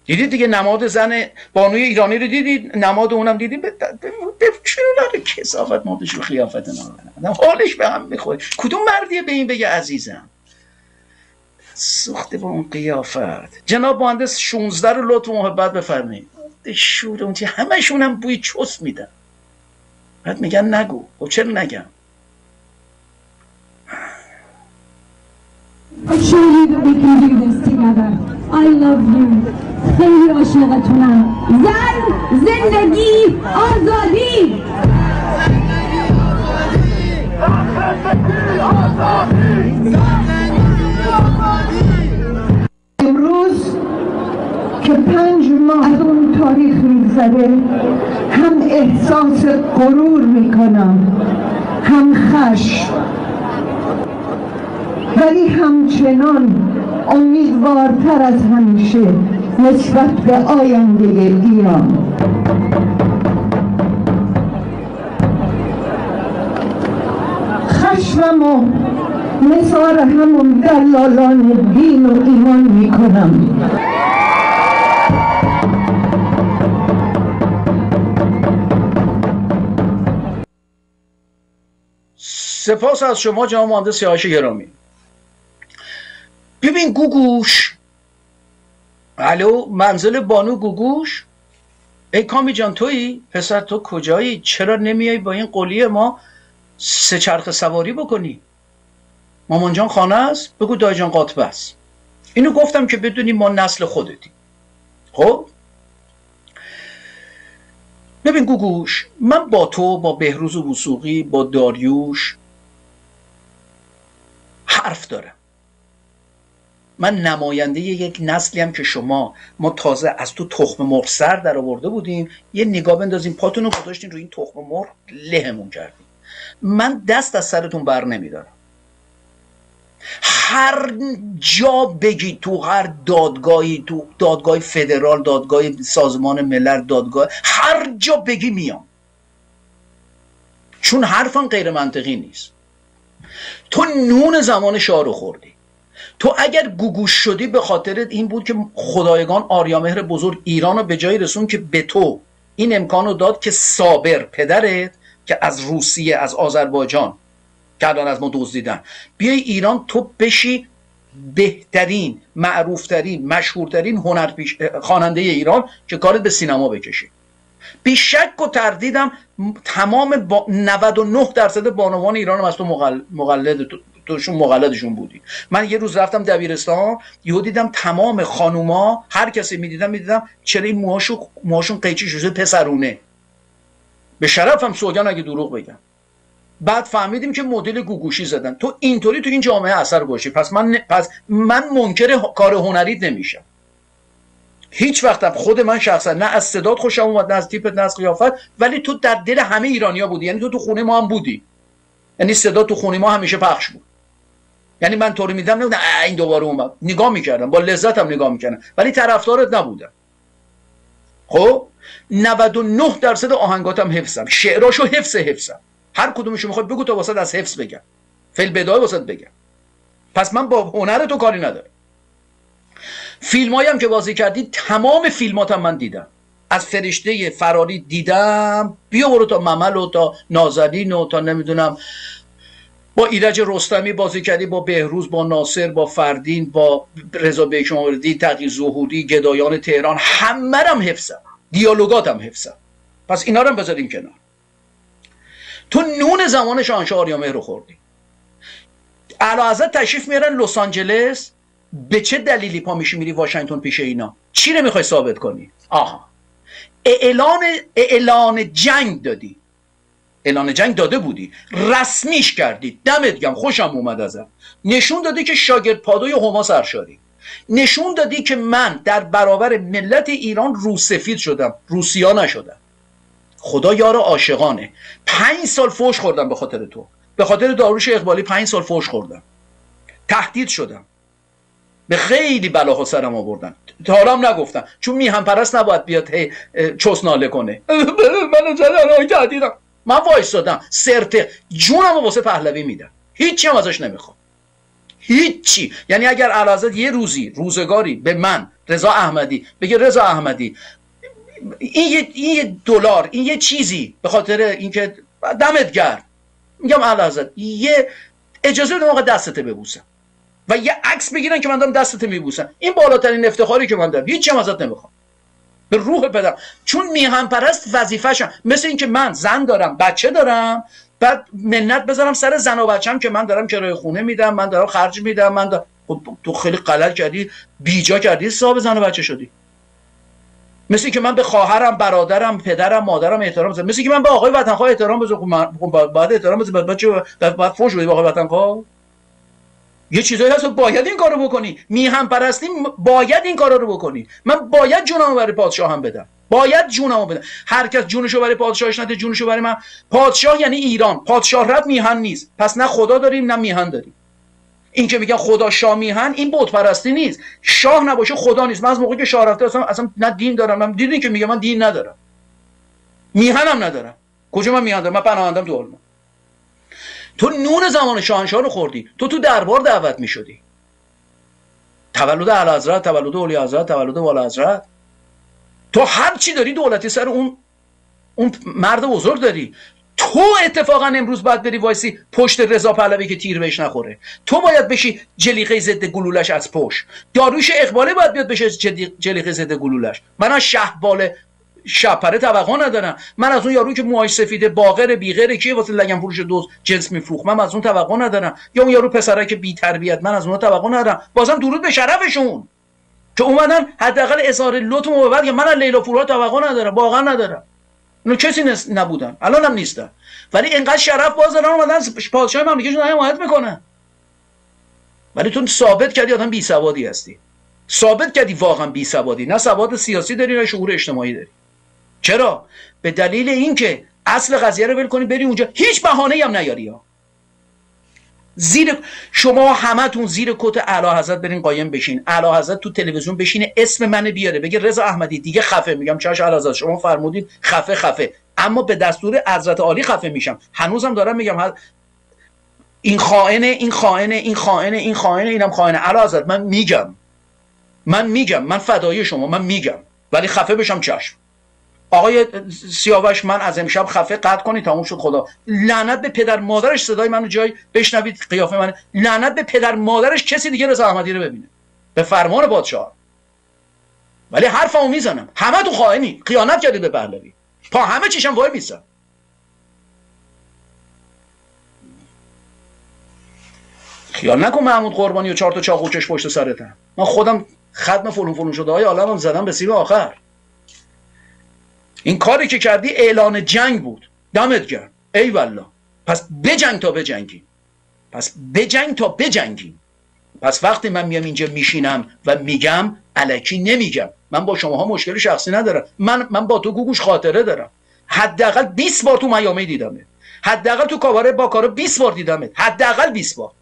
دیدید دیگه نماد زن بانوی ایرانی رو دیدید، نماد اونم دیدید. چرا کثافت مردش رو خیافت نامنم حالش به هم میخوره. کدوم مردیه به این بگه عزیزم؟ سوخته با اون قیافت. جناب مهندس شانزده رو لطف و محبت بفرمایید. شور اون چی همشون هم بوی چست میدن، بعد میگن نگو. خب چرا نگم؟ Surely that we can do this together. I love you. خیلی عاشقتونم. زن، زندگی، آزادی. امروز که پنج ماه از اون تاریخ می‌گذره، هم احساس غرور میکنم، هم خشم، ولی همچنان امیدوارتر از همیشه نسبت به آینده ایران. خشمم و نثار همون دلالان دین و ایمان میکنم. سپاس از شما جناب مهندس سیاوش گرامی. ببین گوگوش، الو منزل بانو گوگوش، ای کامی جان تویی؟ پسر تو کجایی؟ چرا نمیای با این قلیه ما سه چرخ سواری بکنی؟ مامان جان خانه است؟ بگو دای جان قاطبه است. اینو گفتم که بدونی ما نسل خودتی. خب ببین گوگوش، من با تو، با بهروز وثوقی، با داریوش حرف دارم. من نماینده یک نسلی هم که شما ما تازه از تو تخم مرغ سر در آورده بودیم، یه نگاه بندازیم پاتون رو گذاشتین روی این تخم مرغ لهمون کردیم. من دست از سرتون بر نمیدارم. هر جا بگی، تو هر دادگاهی، تو دادگاه فدرال، دادگاه سازمان ملل، دادگاه هر جا بگی میام، چون حرفم غیر منطقی نیست. تو نون زمان شاه رو خوردی. تو اگر گوگوش شدی به خاطر این بود که خدایگان آریامهر بزرگ ایران رو به جایی رسون که به تو این امکان رو داد که صابر پدرت که از روسیه، از آذربایجان که الان از ما دزدیدن، بیای ایران، تو بشی بهترین، معروفترین، مشهورترین هنرپیش خواننده ایران که کارت به سینما بکشی. بی شک و تردیدم تمام با نود و نه درصد بانوان ایران هم از تو مقلد توشون مقلدشون بودی. من یه روز رفتم دبیرستان، یهو دیدم تمام خانوما، هر کسی میدیدم میدیدم چرا این موهاشو موهاشون قیچی شده پسرونه. به شرفم سوگن اگه دروغ بگم. بعد فهمیدیم که مدل گوگوشی زدن. تو اینطوری تو این جامعه اثر باشی، پس من پس من منکر کار هنریت نمیشم. هیچ وقتم خود من شخصا نه از صدات خوشم اومد، نه از تیپت، نه از قیافت، ولی تو در دل همه ایرانیا بودی. یعنی تو تو خونه ما هم بودی. یعنی صدا تو خونه ما همیشه پخش بود. یعنی من طوری میدم نمیدم این دوباره اومد، نگاه میکردم، با لذتم نگاه میکردم، ولی طرفدارت نبودم. خب نود و نه درصد آهنگاتم حفظم، شعراشو حفظ حفظم. هر کدومشو میخواد بگو تا واسط از حفظ بگم، فعل بدایه واسط بگم. پس من با هنر تو کاری ندارم. فیلمایی هم که بازی کردی تمام فیلماتم من دیدم. از فرشته فراری دیدم، بیا برو تا ممل و تا نازنین و تا نمیدونم با ایرج رستمی بازی کردی، با بهروز، با ناصر، با فردین، با رضا بیک آوردی، تقی ظهوری، گدایان تهران، همه رم حفظم، دیالوگاتم حفظم. پس اینا رو هم بذاریم کنار. تو نون زمان شاهنشاه آریامهر رو خوردی. اعلیحضرت تشریف میارن لس آنجلس، به چه دلیلی پا میشی میری واشنگتن پیش اینا؟ چی رو میخوای ثابت کنی؟ آها، اعلان اعلان جنگ دادی. اعلان جنگ داده بودی، رسمیش کردی، دمت گرم، خوشم اومد ازت. نشون دادی که شاگرد پادوی هما سرشاری. نشون دادی که من در برابر ملت ایران روسفید شدم، روسیا نشدم. خدا یار عاشقانه. پنج سال فوش خوردم به خاطر تو، به خاطر داریوش اقبالی پنج سال فوش خوردم، تهدید شدم، به خیلی بلاها سرم آوردن. تا حالا هم نگفتم، چون میهم پرست نباید بیاد هی چوس ناله کنه. من زدن تهدیدم. من وایسادم، سرته جونمو واسه پهلوی میدم، هیچی هم ازش نمیخوام، هیچی. یعنی اگر اعلیحضرت یه روزی روزگاری به من رضا احمدی بگه رضا احمدی این یه این یه دلار، این یه چیزی به خاطر اینکه دمت گرم، میگم اعلیحضرت یه اجازه بده موقع دستت ببوسم و یه عکس بگیرن که من دارم دستت میبوسم، این بالاترین افتخاری که من دارم، هیچ چیزی ازت نمیخوام به روح پدرم. چون میهن پرست وظیفه‌شم، مثل اینکه من زن دارم بچه دارم بعد منت بذارم سر زن و بچه‌م که من دارم کرایه خونه میدم، من دارم خرج میدم، من دارم... خب تو خیلی غلط کردی، بیجا کردی، صاحب زن و بچه شدی. مثل که من به خواهرم، برادرم، پدرم، مادرم احترام بذارم، مثل که من به آقای وطنخواه احترام بذارم. خب بعد احترام بذارم، بعد چه بعد فوش بدی به آقای وطنخواه؟ یه چیزایی هست باید این کارو بکنی. میهن پرستی باید این کارا رو بکنی. من باید جونمو برای پادشاهم بدم، باید جونمو بدم. هر کس جونشو برای پادشاهش نده، جونشو برای من. پادشاه یعنی ایران، پادشاه رد میهن نیست، پس نه خدا داریم نه میهن داریم. این که میگن خدا شاه میهن، این بت پرستی نیست. شاه نباشه خدا نیست. من از موقعی که شاه رفته اصلا, اصلا نه دین دارم، من دیدین که میگه من دین ندارم، میهنم ندارم. کجا من میهن دارم؟ من پناهندم تو آلمان. تو نون زمان شاهنشاه رو خوردی، تو تو دربار دعوت میشدی، تولد اعلیحضرت، تولد اولی حضرت، تولد والا حضرت، تو هر چی داری دولتی سر اون اون مرد بزرگ داری. تو اتفاقا امروز باید بری وایسی پشت رضا پهلوی که تیر بهش نخوره. تو باید بشی جلیقه ضد گلولش از پشت. داریوش اقبالی باید بیاد بشه جلیقه ضد گلولش. من از شهبال شپره توقع ندارم. من از اون یارو که موهاش سفیده باقر بیغیره که واسه لگن فروش دوز جنس میفروخت، من از اون توقع ندارم. یا اون یارو پسرک که بی تربیت، من از اون توقع ندارم. بازم درود به شرفشون که اومدن حداقل اظهار لطفمو ببر. من از لیلا پورها توقع ندارم، واقعا ندارم. اونو کسی نبودن، الانم نیستن، ولی اینقدر شرف باز دارن اومدن پادشاه مملکتشون حمایت میکنن. ولی تو ثابت کردی آدم بی سوادی هستی، ثابت کردی واقعا بی سوادی، نه سواد سیاسی داری نه شعور اجتماعی داری. چرا؟ به دلیل اینکه اصل قضیه رو ول کنی بری اونجا، هیچ بهانه‌ای هم نیاری ها. زیر شما همتون زیر کت اعلیحضرت برین قایم بشین، اعلیحضرت تو تلویزیون بشینه اسم منو بیاره بگه رضا احمدی دیگه خفه. میگم چش اعلیحضرت شما فرمودید خفه خفه، اما به دستور حضرت عالی خفه میشم. هنوزم دارم میگم این خائنه، این خائنه، این خائنه، این خائنه، اینم خائنه. اعلیحضرت من میگم، من میگم، من فدای شما، من میگم، ولی خفه بشم چشم. آقای سیاوش من از امشب خفه قطع کنی تموم شد. خدا لعنت به پدر مادرش صدای منو جای بشنوید قیافه من، لعنت به پدر مادرش کسی دیگه رضا احمدی رو ببینه به فرمان پادشاه. ولی حرفمو میزنم، همه تو خائنی، خیانت کردید به پهلوی، پا همه چیشم وای میسن. خیال نکن محمود قربانی و چهار تا چاقوچش پشت سرتم. من خودم ختم فلون فلون شده های عالمم زدم به سیم آخر. این کاری که کردی اعلان جنگ بود، دمت گرم، ای والله. پس بجنگ تا بجنگیم، پس بجنگ تا بجنگیم. پس وقتی من میام اینجا میشینم و میگم الکی نمیگم، من با شماها مشکل شخصی ندارم، من من با تو گوگوش خاطره دارم. حداقل بیست بار تو میامی دیدمت، حداقل تو کاباره باکارا بیست بار دیدمت، حداقل بیست بار،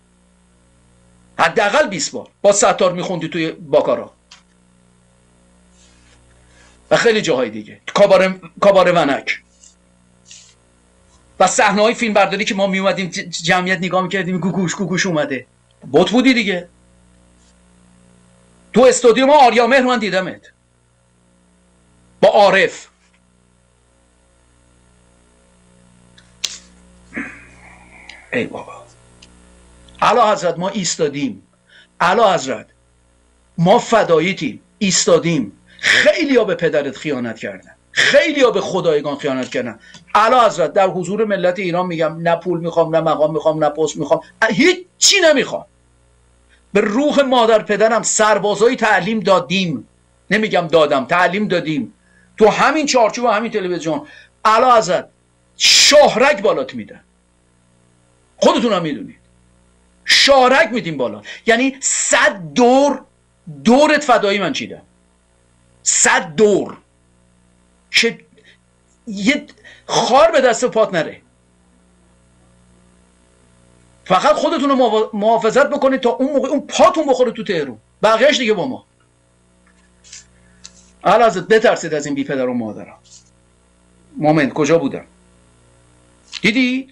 حداقل بیست بار با ستار میخوندی توی باکارا و خیلی جاهای دیگه، کاباره کاباره ونک و صحنه‌های فیلم برداری که ما می اومدیم جمعیت نگاه میکردیم گوگوش گوگوش اومده، بت بودی دیگه. تو استودیو ما آریا مهر من دیدمت با عارف. ای بابا، اعلی حضرت ما ایستادیم، اعلی حضرت ما فداییتیم، ایستادیم. خیلی ها به پدرت خیانت کردن، خیلی ها به خدایگان خیانت کردن. اعلی حضرت در حضور ملت ایران میگم نه پول میخوام، نه مقام میخوام، نه پست میخوام، هیچ چی نمیخوام. به روح مادر پدرم سربازایی تعلیم دادیم، نمیگم دادم، تعلیم دادیم تو همین چارچوب و همین تلویزیون. اعلی حضرت شاهرگ بالات میدن، خودتون هم میدونید، شاهرگ میدیم بالا. یعنی صد دور دورت فدایی من چیدم، صد دور که یه خار به دست پات نره. فقط خودتون رو محافظت بکنید تا اون موقع اون پاتون بخوره تو تهرون، بقیهش دیگه با ما. اعلی حضرت بترسید از این بی پدر و مادرم. مومنت کجا بودم؟ دیدید؟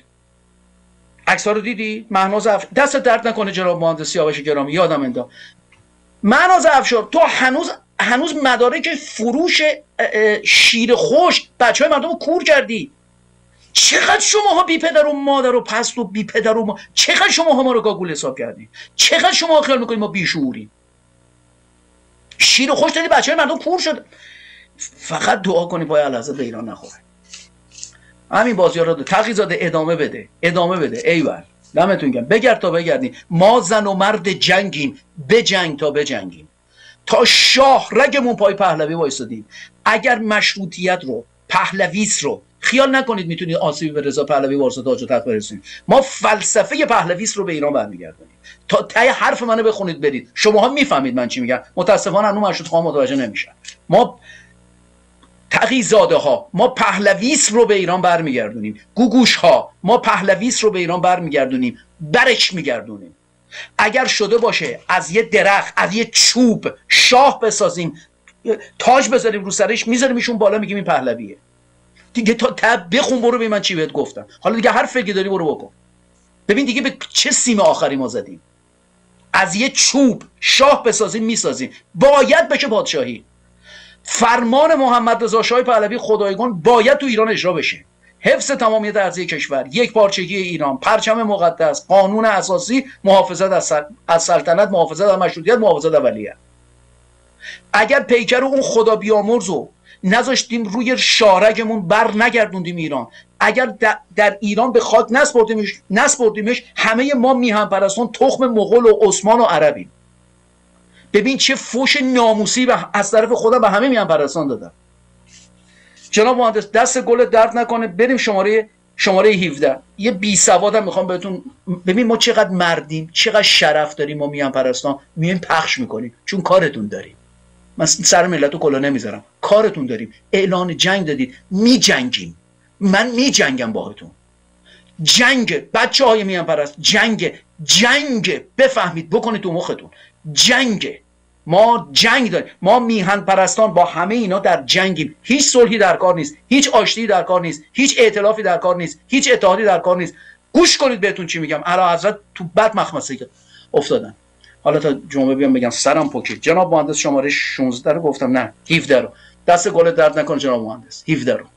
عکس‌ها رو دیدید؟ مهناز اف... دست درد نکنه جناب مهندس سیاوش گرامی، یادم انداخت. مهناز افشار تو هنوز هنوز مدارک فروش شیر خشک بچه های مردم رو کور کردی. چقدر شماها بی پدر و مادر و پست و بی پدر و ما... چقدر شماها ما رو گاگول حساب کردی؟ چقدر شما خیال میکنید ما بیشعوریم؟ شیر خوش دادی بچه های مردم کور شد. فقط دعا کنی پای اعلیحضرت به ایران نخوره. همین بازی ها رو تقی‌زاده ادامه بده، ادامه بده. ایول دمتون گرم، بگرد تا بگردیم. ما زن و مرد جنگیم، بجنگ تا بجنگیم، تا شاه رگمون پای پهلوی وایسادیم. اگر مشروطیت رو، پهلویس رو خیال نکنید میتونید آسیبی به رضا پهلوی وارث تاج و تخت برسونید. ما فلسفه پهلویس رو به ایران برمیگردونیم. تا ته حرف منو بخونید برید، شماها میفهمید من چی میگم. متاسفانه هنوز مشروط خان متوجه نمیشن. ما تقی‌زاده ها ما پهلویس رو به ایران برمیگردونیم. گوگوش ها ما پهلویس رو به ایران برمیگردونیم، برش میگردونیم. اگر شده باشه از یه درخت، از یه چوب شاه بسازیم، تاج بذاریم رو سرش، میذاریم ایشون بالا، میگیم این پهلویه دیگه. تا تب بخون برو ببین من چی بهت گفتم. حالا دیگه هر فکری داری برو بکن. ببین دیگه به چه سیم آخری ما زدیم. از یه چوب شاه بسازیم میسازیم، باید بشه پادشاهی. فرمان محمد رضا شاه پهلوی خدایگان باید تو ایران اجرا بشه. حفظ تمامیت ارضی کشور، یک پارچگی ایران، پرچم مقدس، قانون اساسی، محافظت از, سل... از سلطنت، محافظت از مشروطیت، محافظت از ولیعهد. اگر پیکر اون خدا بیامرز رو نذاشتیم روی شارگمون بر نگردوندیم ایران، اگر در ایران به خاک نسپردیمش نسپردیمش همه ما میهن پرستان تخم مغول و عثمان و عربیم. ببین چه فوش ناموسی از طرف خدا به همه میهن پرستان دادن. جناب مهندس دست گل درد نکنه، بریم شماره شماره هفده. یه بی سوادم میخوام بهتون. ببین ما چقدر مردیم، چقدر شرف داریم. ما میهن پرستان میایم پخش میکنیم چون کارتون داریم. من سر ملت رو کلا نمیذارم، کارتون داریم. اعلان جنگ دادید، میجنگیم. من میجنگم باهاتون. جنگ بچه های میهن پرست، جنگ جنگ بفهمید، بکنید تو مختون. جنگ ما جنگ داریم. ما میهن پرستان با همه اینا در جنگیم. هیچ صلحی در کار نیست، هیچ آشتی در کار نیست، هیچ ائتلافی در کار نیست، هیچ اتحادی در کار نیست. گوش کنید بهتون چی میگم. اعلیحضرت تو بد مخمسه افتادن. حالا تا جمعه بیام بگم سرم پوکید. جناب مهندس شماره شانزده رو گفتم، نه هفده رو. دست گل درد نکن جناب مهندس، هفده رو.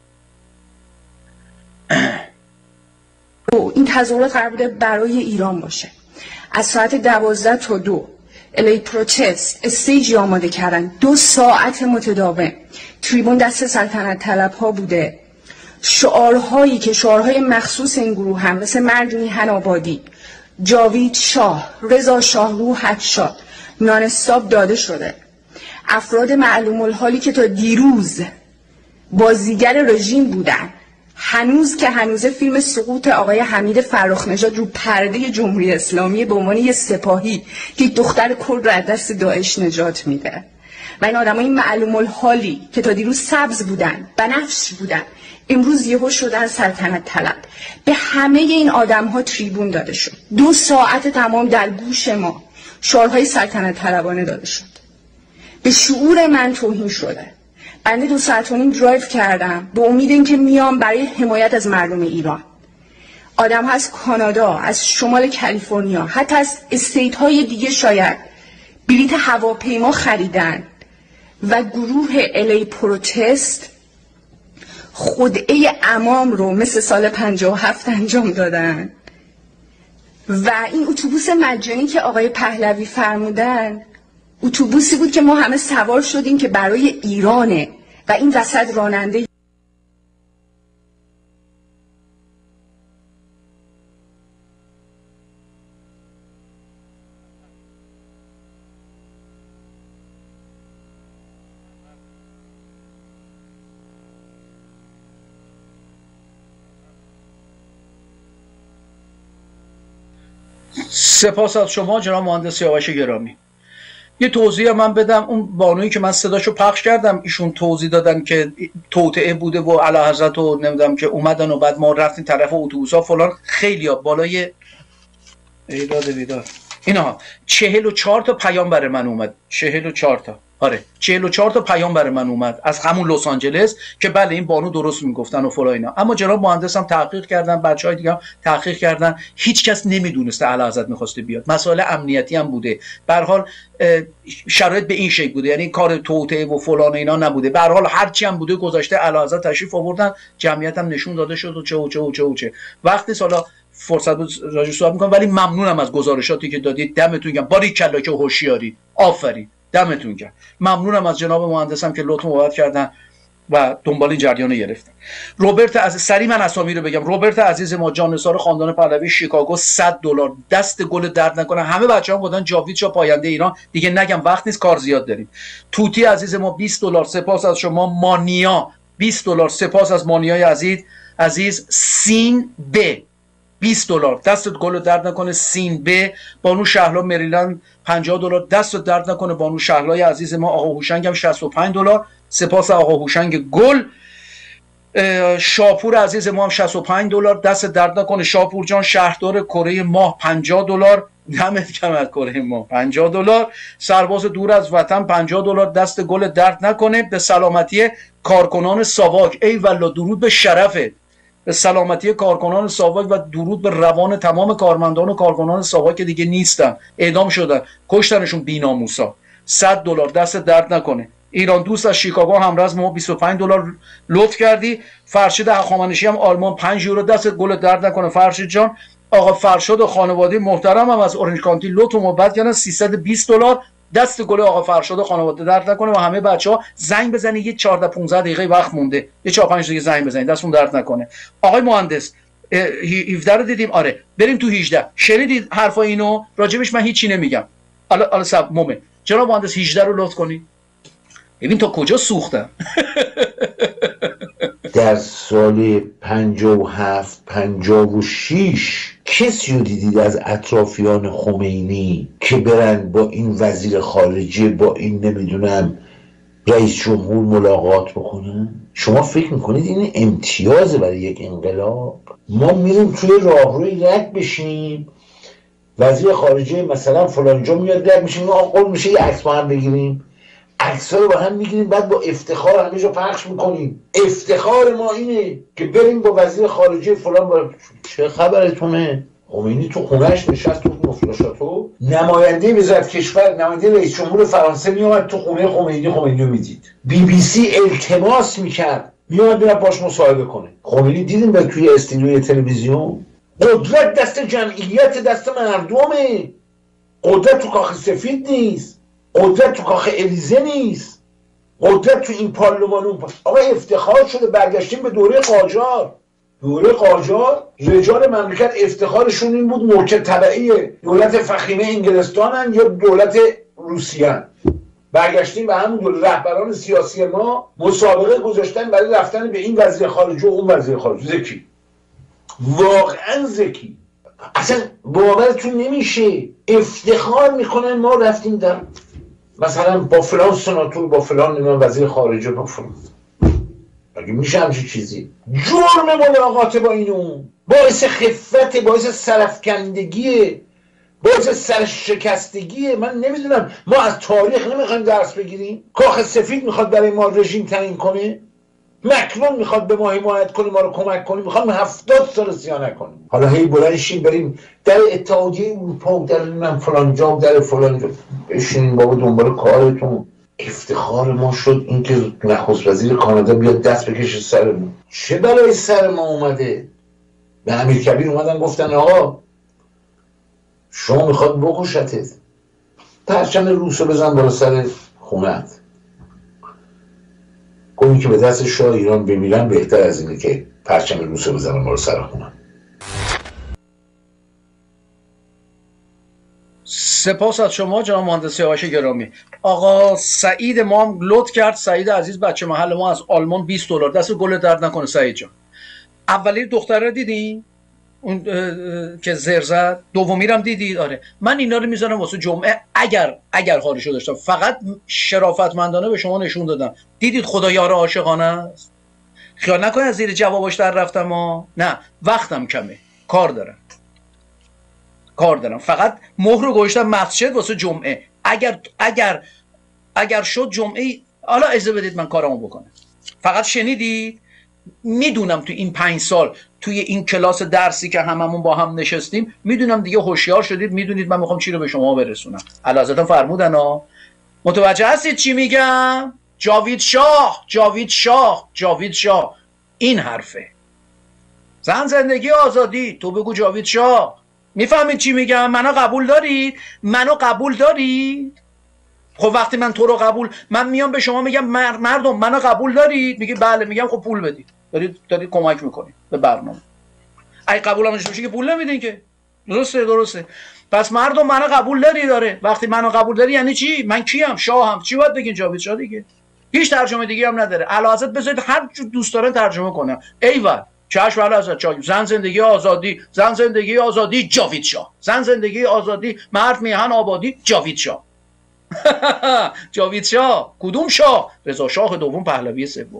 این تظاهرات قرار بوده برای ایران باشه. از ساعت دوازده تا دو الی پروتست استیجی آماده کردن، دو ساعت متداوم. تریبون دست سلطنت طلب ها بوده. شعارهایی که شعارهای مخصوص این گروه هم مثل مرگ میهن آبادی، جاوید شاه، رضا شاه روحت شاد، نان استاپ داده شده. افراد معلوم الحالی که تا دیروز بازیگر رژیم بودن، هنوز که هنوزه فیلم سقوط آقای حمید فرخ نژاد رو پرده جمهوری اسلامی به عنوان یه سپاهی که دختر کرد رو از دست داعش نجات میده. و این آدمای معلوم الحالی که تا دیروز سبز بودن، بنفش بودن، امروز یهو شدن سلطنت طلب. به همه این آدم ها تریبون داده شد. دو ساعت تمام در گوش ما شعارهای سلطنت طلبانه داده شد. به شعور من توهین شده. بنده دو ساعت و نیم درایو کردم به امید اینکه میام برای حمایت از مردم ایران. آدم ها از کانادا، از شمال کالیفرنیا، حتی از استیت های دیگه شاید بلیط هواپیما خریدن و گروه الی پروتست خدعه امام رو مثل سال پنجاه و هفت انجام دادن. و این اتوبوس مجانی که آقای پهلوی فرمودن اتوبوسی بود که ما همه سوار شدیم که برای ایرانه و این وسط راننده سپاس از شما جناب مهندس سیاوش گرامی. یه توضیح من بدم. اون بانویی که من صداشو پخش کردم ایشون توضیح دادن که توطئه بوده و اعلیحضرت و نمیدونم که اومدن و بعد ما رفتیم طرف اتوبوسا فلان. خیلیا بالای ایراد بیدار اینا چهل و چهار تا پیام برای من اومد، چهل و چهار تا، آره چهل و چهار تا پیام برای من اومد از همون لس آنجلس که بله این بانو درست میگفتن و فلان اینا. اما جناب مهندس هم تحقیق کردن، بچهای دیگه هم تحقیق کردن، هیچ کس نمیدونسته اعلیحضرت میخواسته بیاد. مسائل امنیتی هم بوده، به هر حال شرایط به این شکل بوده، یعنی کار توطئه و فلان اینا نبوده. به هر حال هر چی هم بوده گذاشته اعلیحضرت تشریف آوردن، جمعیت هم نشون داده شد و چه و چه و چه و چه. وقتی سالا فرصت بود راجع صحبت می‌کنم، ولی ممنونم از گزارشاتی که دادید، دمتون گرم، باریکلا که هوشیاری، آفرین، دمتون گرم. ممنونم از جناب مهندسم که لطف مبارک کردن و دنبال این جریان گرفتن. روبرت عزیز، سری من اسامی رو بگم. روبرت عزیز ما، جانثار خاندان پهلوی شیکاگو، صد دلار، دست گل درد نکنه. همه بچه‌ها گفتن جاوید شاه پاینده ایران، دیگه نگم وقت نیست، کار زیاد داریم. توتی عزیز ما بیست دلار، سپاس از شما. مانیا بیست دلار، سپاس از مانیای عزیز. عزیز سین ب بیست دلار، دست گل درد نکنه. سین ب. بانو شهلا مریلند پنجاه دلار، دست درد نکنه بانو شهلای عزیز ما. آقا هوشنگ هم شصت و پنج دلار، سپاس آقا هوشنگ گل. شاپور عزیز ما هم شصت و پنج دلار، دست درد نکنه شاپور جان. شهردار کره ماه پنجاه دلار، دمت کم از کره ماه پنجاه دلار. سرباز دور از وطن پنجاه دلار، دست گل درد نکنه. به سلامتی کارکنان ساواک، ای والله درود به شرفت، به سلامتی کارکنان ساواک و درود به روان تمام کارمندان و کارکنان ساواک که دیگه نیستن، اعدام شدن، کشتنشون بی‌ناموسا. صد دلار، دست درد نکنه. ایران دوست از شیکاگو همراز ما بیست و پنج دلار لطف کردی. فرشید هخامنشی هم آلمان پنج یورو، دست گل درد نکنه فرشید جان. آقا فرشاد و خانواده محترم هم از اورنج کانتی لطف و محبت کردن، سیصد و بیست دلار، دست گل آقا فرشاد و خانواده درد نکنه. و همه بچه‌ها زنگ بزنید، یه چهارده پانزده دقیقه وقت مونده، یه چهار پنج دقیقه زنگ بزنید، دستون درد نکنه. آقای مهندس هفده رو دیدیم، آره بریم تو هجده. شنیدید حرفا اینو؟ راجبش من هیچی نمیگم. حالا حالا سب مومن جناب مهندس هجده رو لطف کنید. ببین تا کجا سوختم. در سال پنجاه و هفت پنجاه و شش کسی رو دیدید از اطرافیان خمینی که برن با این وزیر خارجه، با این نمیدونم رئیس جمهور ملاقات بکنن؟ شما فکر میکنید این امتیازه برای یک انقلاب؟ ما میریم توی راهروی رد بشیم، وزیر خارجه مثلا فلانجا میاد رد میشیم، ما قول میشه یه عکس با هم بگیریم، عکس‌ها رو با هم میگیریم، بعد با افتخار همه جا پخش میکنیم. افتخار ما اینه که بریم با وزیر خارجه فلان با... چه خبرتونه؟ خمینی تو خونهش نشست تو مفلاشاتو، نماینده وزارت کشور، نماینده رئیس جمهور فرانسه میومد تو خونه خمینی، خمینی رو میدید. بی بی سی التماس میکرد میومد میرفت باش مصاحبه کنه. خمینی دیدیم به توی استودیوی تلویزیون. قدرت دست جمعیت، دست مردمه. قدرت تو کاخ سفید نیست، قدرت تو کاخ الیزه نیست، قدرت تو این پارلمان اون پارلمان. آقا افتخار شده، برگشتیم به دوره قاجار. دوره قاجار رجال مملکت افتخارشون این بود موکل تبعی دولت فخیمه انگلستانن یا دولت روسیه. برگشتیم به همون دوره. رهبران سیاسی ما مسابقه گذاشتن برای رفتن به این وزیر خارجه و اون وزیر خارجه. ذکی، واقعا ذکی. اصلا باورتون نمیشه، افتخار میکنن ما رفتیم در مثلا با فلان سناتور، با فلان وزیر خارجه، با فلان. اگه میشه همچین چیزی؟ جرم ملاقات با اینو باعث خفت، باعث سرفکندگیه، باعث سرشکستگیه. من نمیدونم، ما از تاریخ نمیخوایم درس بگیریم؟ کاخ سفید میخواد برای ما رژیم تعیین کنه، مکرون میخواد به ما حمایت کنه، ما رو کمک کنه، میخواد هفتاد سال سیاه نکنیم. حالا هی بلندشیم بریم در اتحادیه اروپا و در من فلان جا و در فلان جا. بشینیم بابا دنبال کارتون. افتخار ما شد اینکه نخست وزیر کانادا بیاد دست بکشه سرمون. چه بلای سر ما اومده؟ به امیرکبیر اومدن گفتن آقا شما میخواد بکشتت، پرچم روسو بزن بالا سر خونت. گویی که به دست شاه ایران بمیرن بهتر از اینه که پرچم روسو بزنن بالا سر خونت. سپاس از شما جناب مهندس سیاوش گرامی. آقا سعید ما هم لطف کرد، سعید عزیز بچه محل ما از آلمان بیست دلار، دست گل درد نکنه سعید جان. اولی دختر رو دیدی اون که زر زد، دومی رو هم دیدید؟ آره من اینا رو میذارم واسه جمعه اگر اگر حالشو داشتم. فقط شرافتمندانه به شما نشون دادم. دیدید خدا یار عاشقانه است؟ خیال نکنید از زیر جوابش در رفتم ها. نه وقتم کمه، کار دارم. کار دارم. فقط مهر رو گذاشتم مسجد واسه جمعه. اگر اگر اگر شد جمعه، حالا اجازه بدید من کارمو بکنم. فقط شنیدید؟ میدونم تو این پنج سال توی این کلاس درسی که هممون با هم نشستیم، میدونم دیگه هوشیار شدید، میدونید من میخوام چی رو به شما برسونم. اعلیحضرت فرمودن ها، متوجه هستید چی میگم؟ جاوید شاه، جاوید شاه، جاوید شاه، این حرفه. زن زندگی آزادی، تو بگو جاوید شاه. میفهمید چی میگم؟ منو قبول دارید؟ منو قبول دارید؟ خب وقتی من تو رو قبول، من میام به شما میگم مردم منو قبول دارید؟ میگی بله. میگم خب پول بدید. دارید دارید کمک میکنید به برنامه. اگه قبولم نشه که پول نمیدین که. درسته درسته. پس مردم منو قبول داری داره. وقتی منو قبول داری یعنی چی؟ من کیم؟ شاهم. چی باید بگین؟ جاوید شاه دیگه. هیچ ترجمه دیگه هم نداره. اعلیحضرت بذارید هر جو دوست دارن ترجمه کنن. ایول. چشم اعلیحضرت. چای زن زندگی آزادی، زن زندگی آزادی جاوید شاه. زن زندگی آزادی، مرد میهن آبادی جاوید شاه. جاوید شاه کدوم شاه؟ رضا شاه دوم پهلوی سوم.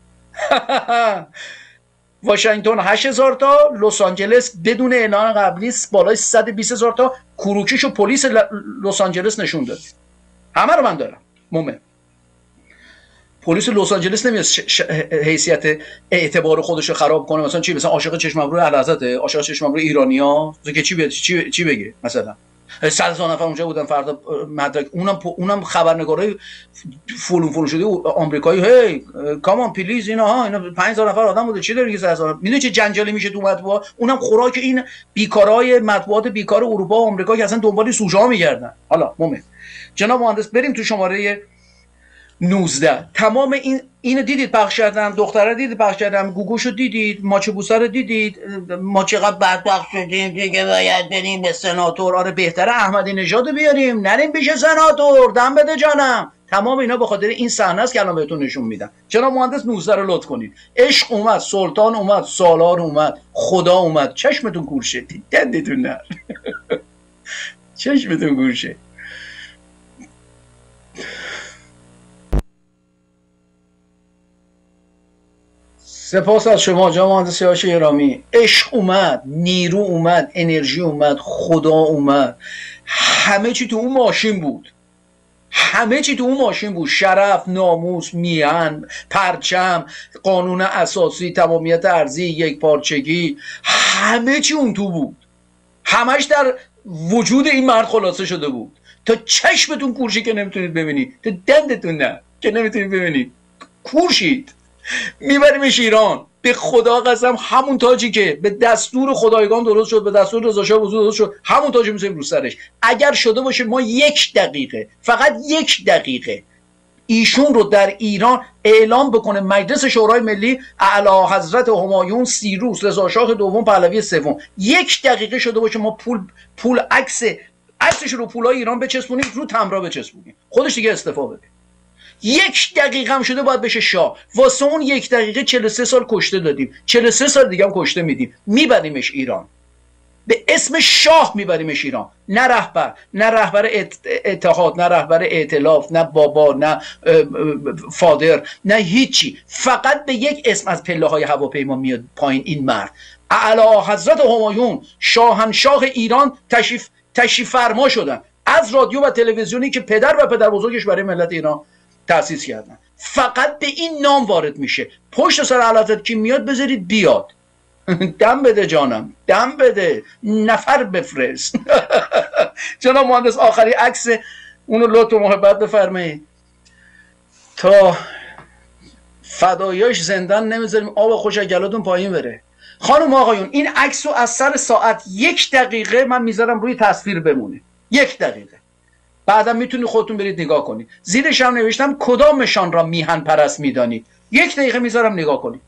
واشنگتن هشت هزار تا، لس آنجلس بدون اعلان قبلی بالای صد و بیست هزار تا کروکیشو پلیس لس آنجلس نشون داد. همه رو من دارم. مومن پلیس لس آنجلس نمیاد حیثیت اعتبار خودش رو خراب کنه. مثلا چی؟ مثلا عاشق چشم ابرو اعلیحضرت، عاشق چشم ابرو ایرانیا که چی چی چی بگه؟ مثلا صد هزار نفر اونجا بودن فردا مدرک، اونم اونم خبرنگارای فولون فولون شده آمریکایی، هی کامان پلیز اینا ها، اینا پنج هزار نفر آدم بوده، چی داره که صد هزار؟ میدونی چه جنجالی میشه تو مطبوعات؟ اونم خوراک این بیکارای مطبوعات بیکار اروپا و آمریکا که اصلا دنبال سوژه ها میگردن. حالا مومن جناب مهندس بریم تو شماره نوزده. تمام این اینو دیدید پخش کردم، دختره دیدید پخش کردم، گوگوشو دیدید، ماچ بوسه رو دیدید، ما چقدر بدبخت شدیم دیگه باید بریم به سناتور. آره بهتره احمدی نژاد بیاریم، نریم پیش سناتور، دم بده جانم. تمام اینا به خاطر این صحنه است که الان بهتون نشون میدم. جناب مهندس نوزده رو لطف کنید. عشق اومد، سلطان اومد، سالار اومد، خدا اومد. چشمتون کورشه، دندتون نر. چشمتون کورشه. سپاس از شما جناب مهندس سیاوش گرامی. عشق اومد، نیرو اومد، انرژی اومد، خدا اومد. همه چی تو اون ماشین بود. همه چی تو اون ماشین بود. شرف، ناموس، میهن، پرچم، قانون اساسی، تمامیت ارضی، یک پارچگی، همه چی اون تو بود. همش در وجود این مرد خلاصه شده بود. تا چشمتون کورشی که نمیتونید ببینید، تا دندتون نه که نمیتونید ببینید، کورشید. میبریمش ایران. به خدا قسم همون تاجی که به دستور خدایگان درست شد، به دستور رضا شاه بزرگ درست شد، همون تاجی میذاریم رو سرش. اگر شده باشه ما یک دقیقه، فقط یک دقیقه ایشون رو در ایران اعلام بکنه مجلس شورای ملی اعلی حضرت همایون سیروس رضا شاه دوم پهلوی سوم، یک دقیقه شده باشه ما پول پول عکس عکسش رو پولای ایران بچسبونیم، رو تمرا بچسبونیم، خودش دیگه استعفا بده. یک دقیقه هم شده باید بشه شاه. واسه اون یک دقیقه چهل و سه سال کشته دادیم، چهل و سه سال دیگه هم کشته میدیم. میبریمش ایران، به اسم شاه میبریمش ایران. نه رهبر، نه رهبر اتحاد، نه رهبر ائتلاف، نه بابا، نه فادر، نه هیچی. فقط به یک اسم از پله های هواپیما میاد پایین این مرد. اعلی حضرت همایون شاهنشاه ایران تشریف تشریف فرما شدن از رادیو و تلویزیونی که پدر و پدر بزرگش برای ملت ایران تأسیس کردن. فقط به این نام وارد میشه. پشت سر اعلیحضرت کی میاد بذارید بیاد. دم بده جانم، دم بده، نفر بفرست. جناب مهندس آخری عکس اونو لطف و محبت بفرمایید. تا فدایاش زندان نمیذاریم آب خوش گلاتون پایین بره. خانم آقایون این عکس رو از سر ساعت یک دقیقه من میذارم روی تصویر بمونه. یک دقیقه. بعدم میتونید خودتون برید نگاه کنید. زیرش هم نوشتم کدامشان را میهن پرست میدانید. یک دقیقه میذارم نگاه کنید.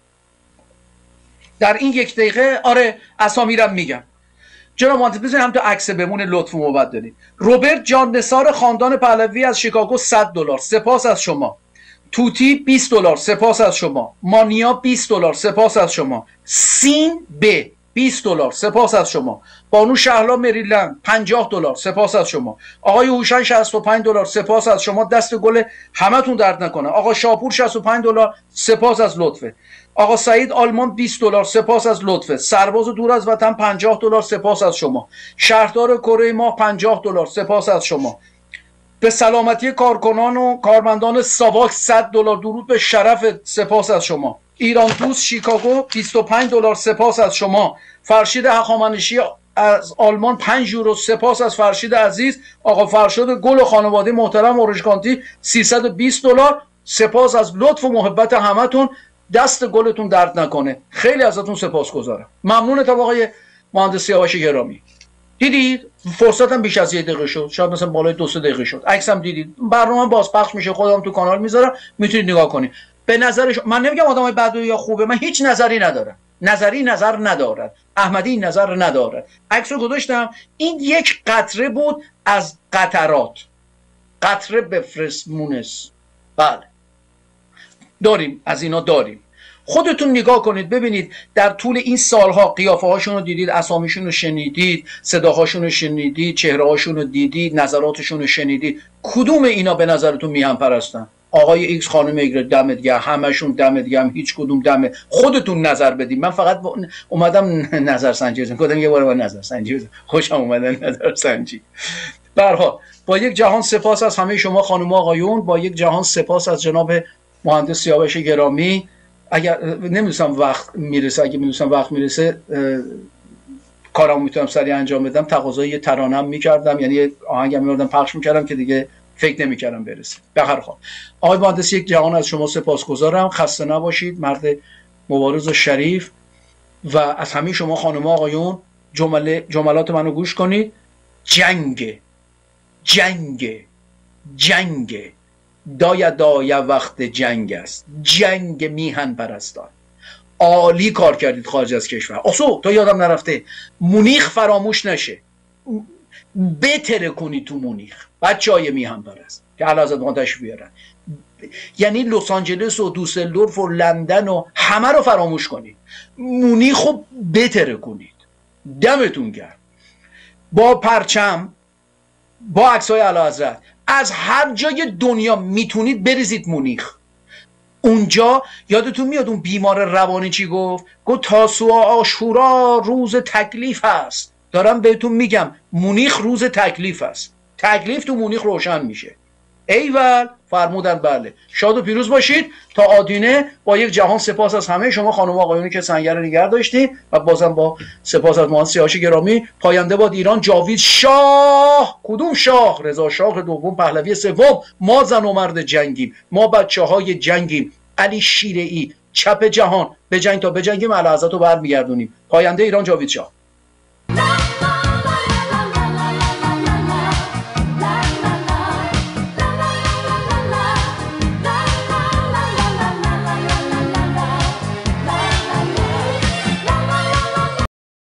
در این یک دقیقه آره اسامیرم میگم. جناب مهندس بزنید هم تو عکس بمونه لطف و محبت دارید. روبرت جان نثار خاندان پهلوی از شیکاگو صد دلار سپاس از شما. توتی بیست دلار سپاس از شما. مانیا بیست دلار سپاس از شما. سین ب بیست دلار سپاس از شما. بانو شهلا مریلند پنجاه دلار سپاس از شما. آقای هوشن شصت و پنج دلار سپاس از شما. دست گل همتون درد نکنه. آقا شاپور شصت و پنج دلار سپاس از لطفه. آقا سعید آلمان بیست دلار، سپاس از لطفه. سرباز دور از وطن پنجاه دلار، سپاس از شما. شهردار کره ماه پنجاه دلار، سپاس از شما. به سلامتی کارکنان و کارمندان ساواک صد دلار، درود به شرف، سپاس از شما. ایران دوست شیکاگو بیست و پنج دلار، سپاس از شما. فرشید هخامنشی از آلمان پنج یورو، سپاس از فرشید عزیز. آقا فرشاد گل و خانواده محترم اورژکانتی سیصد و بیست دلار، سپاس از لطف و محبت همتون. دست گلتون درد نکنه، خیلی ازتون سپاسگزارم. ممنونم آقای مهندس سیاوش گرامی. دیدید فرصتم بیش از یک دقیقه شد، شاید مثلا بالای دو سه دقیقه شد. عکسم دیدید، برنامه بازپخش میشه، خودم تو کانال میذارم، میتونید نگاه کنید. به نظرش من نمیگم آدمای بد یا خوبه، من هیچ نظری ندارم. نظری نظر ندارد، احمدی نظر ندارد. عکس رو گذاشتم، این یک قطره بود از قطرات. قطره بفرست مونس. بله داریم، از اینا داریم. خودتون نگاه کنید ببینید در طول این سالها قیافه هاشون رو دیدید، اسامیشون رو شنیدید، صداهاشون رو شنیدید، چهره هاشون رو دیدید، نظراتشون رو شنیدید. کدوم اینا به نظرتون میهم پرستن؟ آقای ایکس، خانم ایگره، دمت گرم، همشون دمت گرم، هیچ کدوم دمه. خودتون نظر بدید. من فقط اومدم نظر سنجی بزنم، گفتم یه بار با نظر سنجی بزنم، خوشم اومدن نظر سنجی. به هر حال با یک جهان سپاس از همه شما خانم و آقایون، با یک جهان سپاس از جناب مهندس سیاوش گرامی. اگر نمیدونم وقت میرسه، اگه میدونم وقت میرسه کارامو میتونم سریع انجام بدم، تقاضای یه ترانه‌ام میکردم، یعنی آهنگم میوردم پخش میکردم که دیگه فکر نمیکردم برسه. به هر حال آقای مهندس یک جهان از شما سپاسگزارم، خسته نباشید، مرد مبارز و شریف. و از همه شما خانم و آقایون جمله جملات منو گوش کنید. جنگ جنگ جنگ دایا دایا وقت جنگ است. جنگ میهن پرستان، عالی کار کردید خارج از کشور. آسو تا یادم نرفته مونیخ فراموش نشه، بتره کنید تو مونیخ بچه های میهن پرست که حالا از ادوان تشریف بیارن، یعنی لس آنجلس و دوسلدورف و لندن و همه رو فراموش کنید، مونیخ رو بتره کنید. دمتون گرم. با پرچم، با عکسای اعلیحضرت، از هر جای دنیا میتونید بریزید مونیخ. اونجا یادتون میاد اون بیمار روانی چی گفت؟ گفت تاسوعا آشورا روز تکلیف هست. دارم بهتون میگم مونیخ روز تکلیف است. تکلیف تو مونیخ روشن میشه. ایول فرمودن بله. شاد و پیروز باشید. تا آدینه با یک جهان سپاس از همه شما خانم و آقایونی که سنگر نگه داشتید و بازم با سپاس از مهندس سیاوش گرامی. پاینده باد ایران. جاوید شاه. کدوم شاه؟ رضا شاه دوم پهلوی سوم. ما زن و مرد جنگیم، ما بچه های جنگیم. علی شیره‌ای چپ جهان. به جنگ تا به جنگیم، اعلیحضرت رو برمیگردونیم. پاینده ایران جاوید شاه.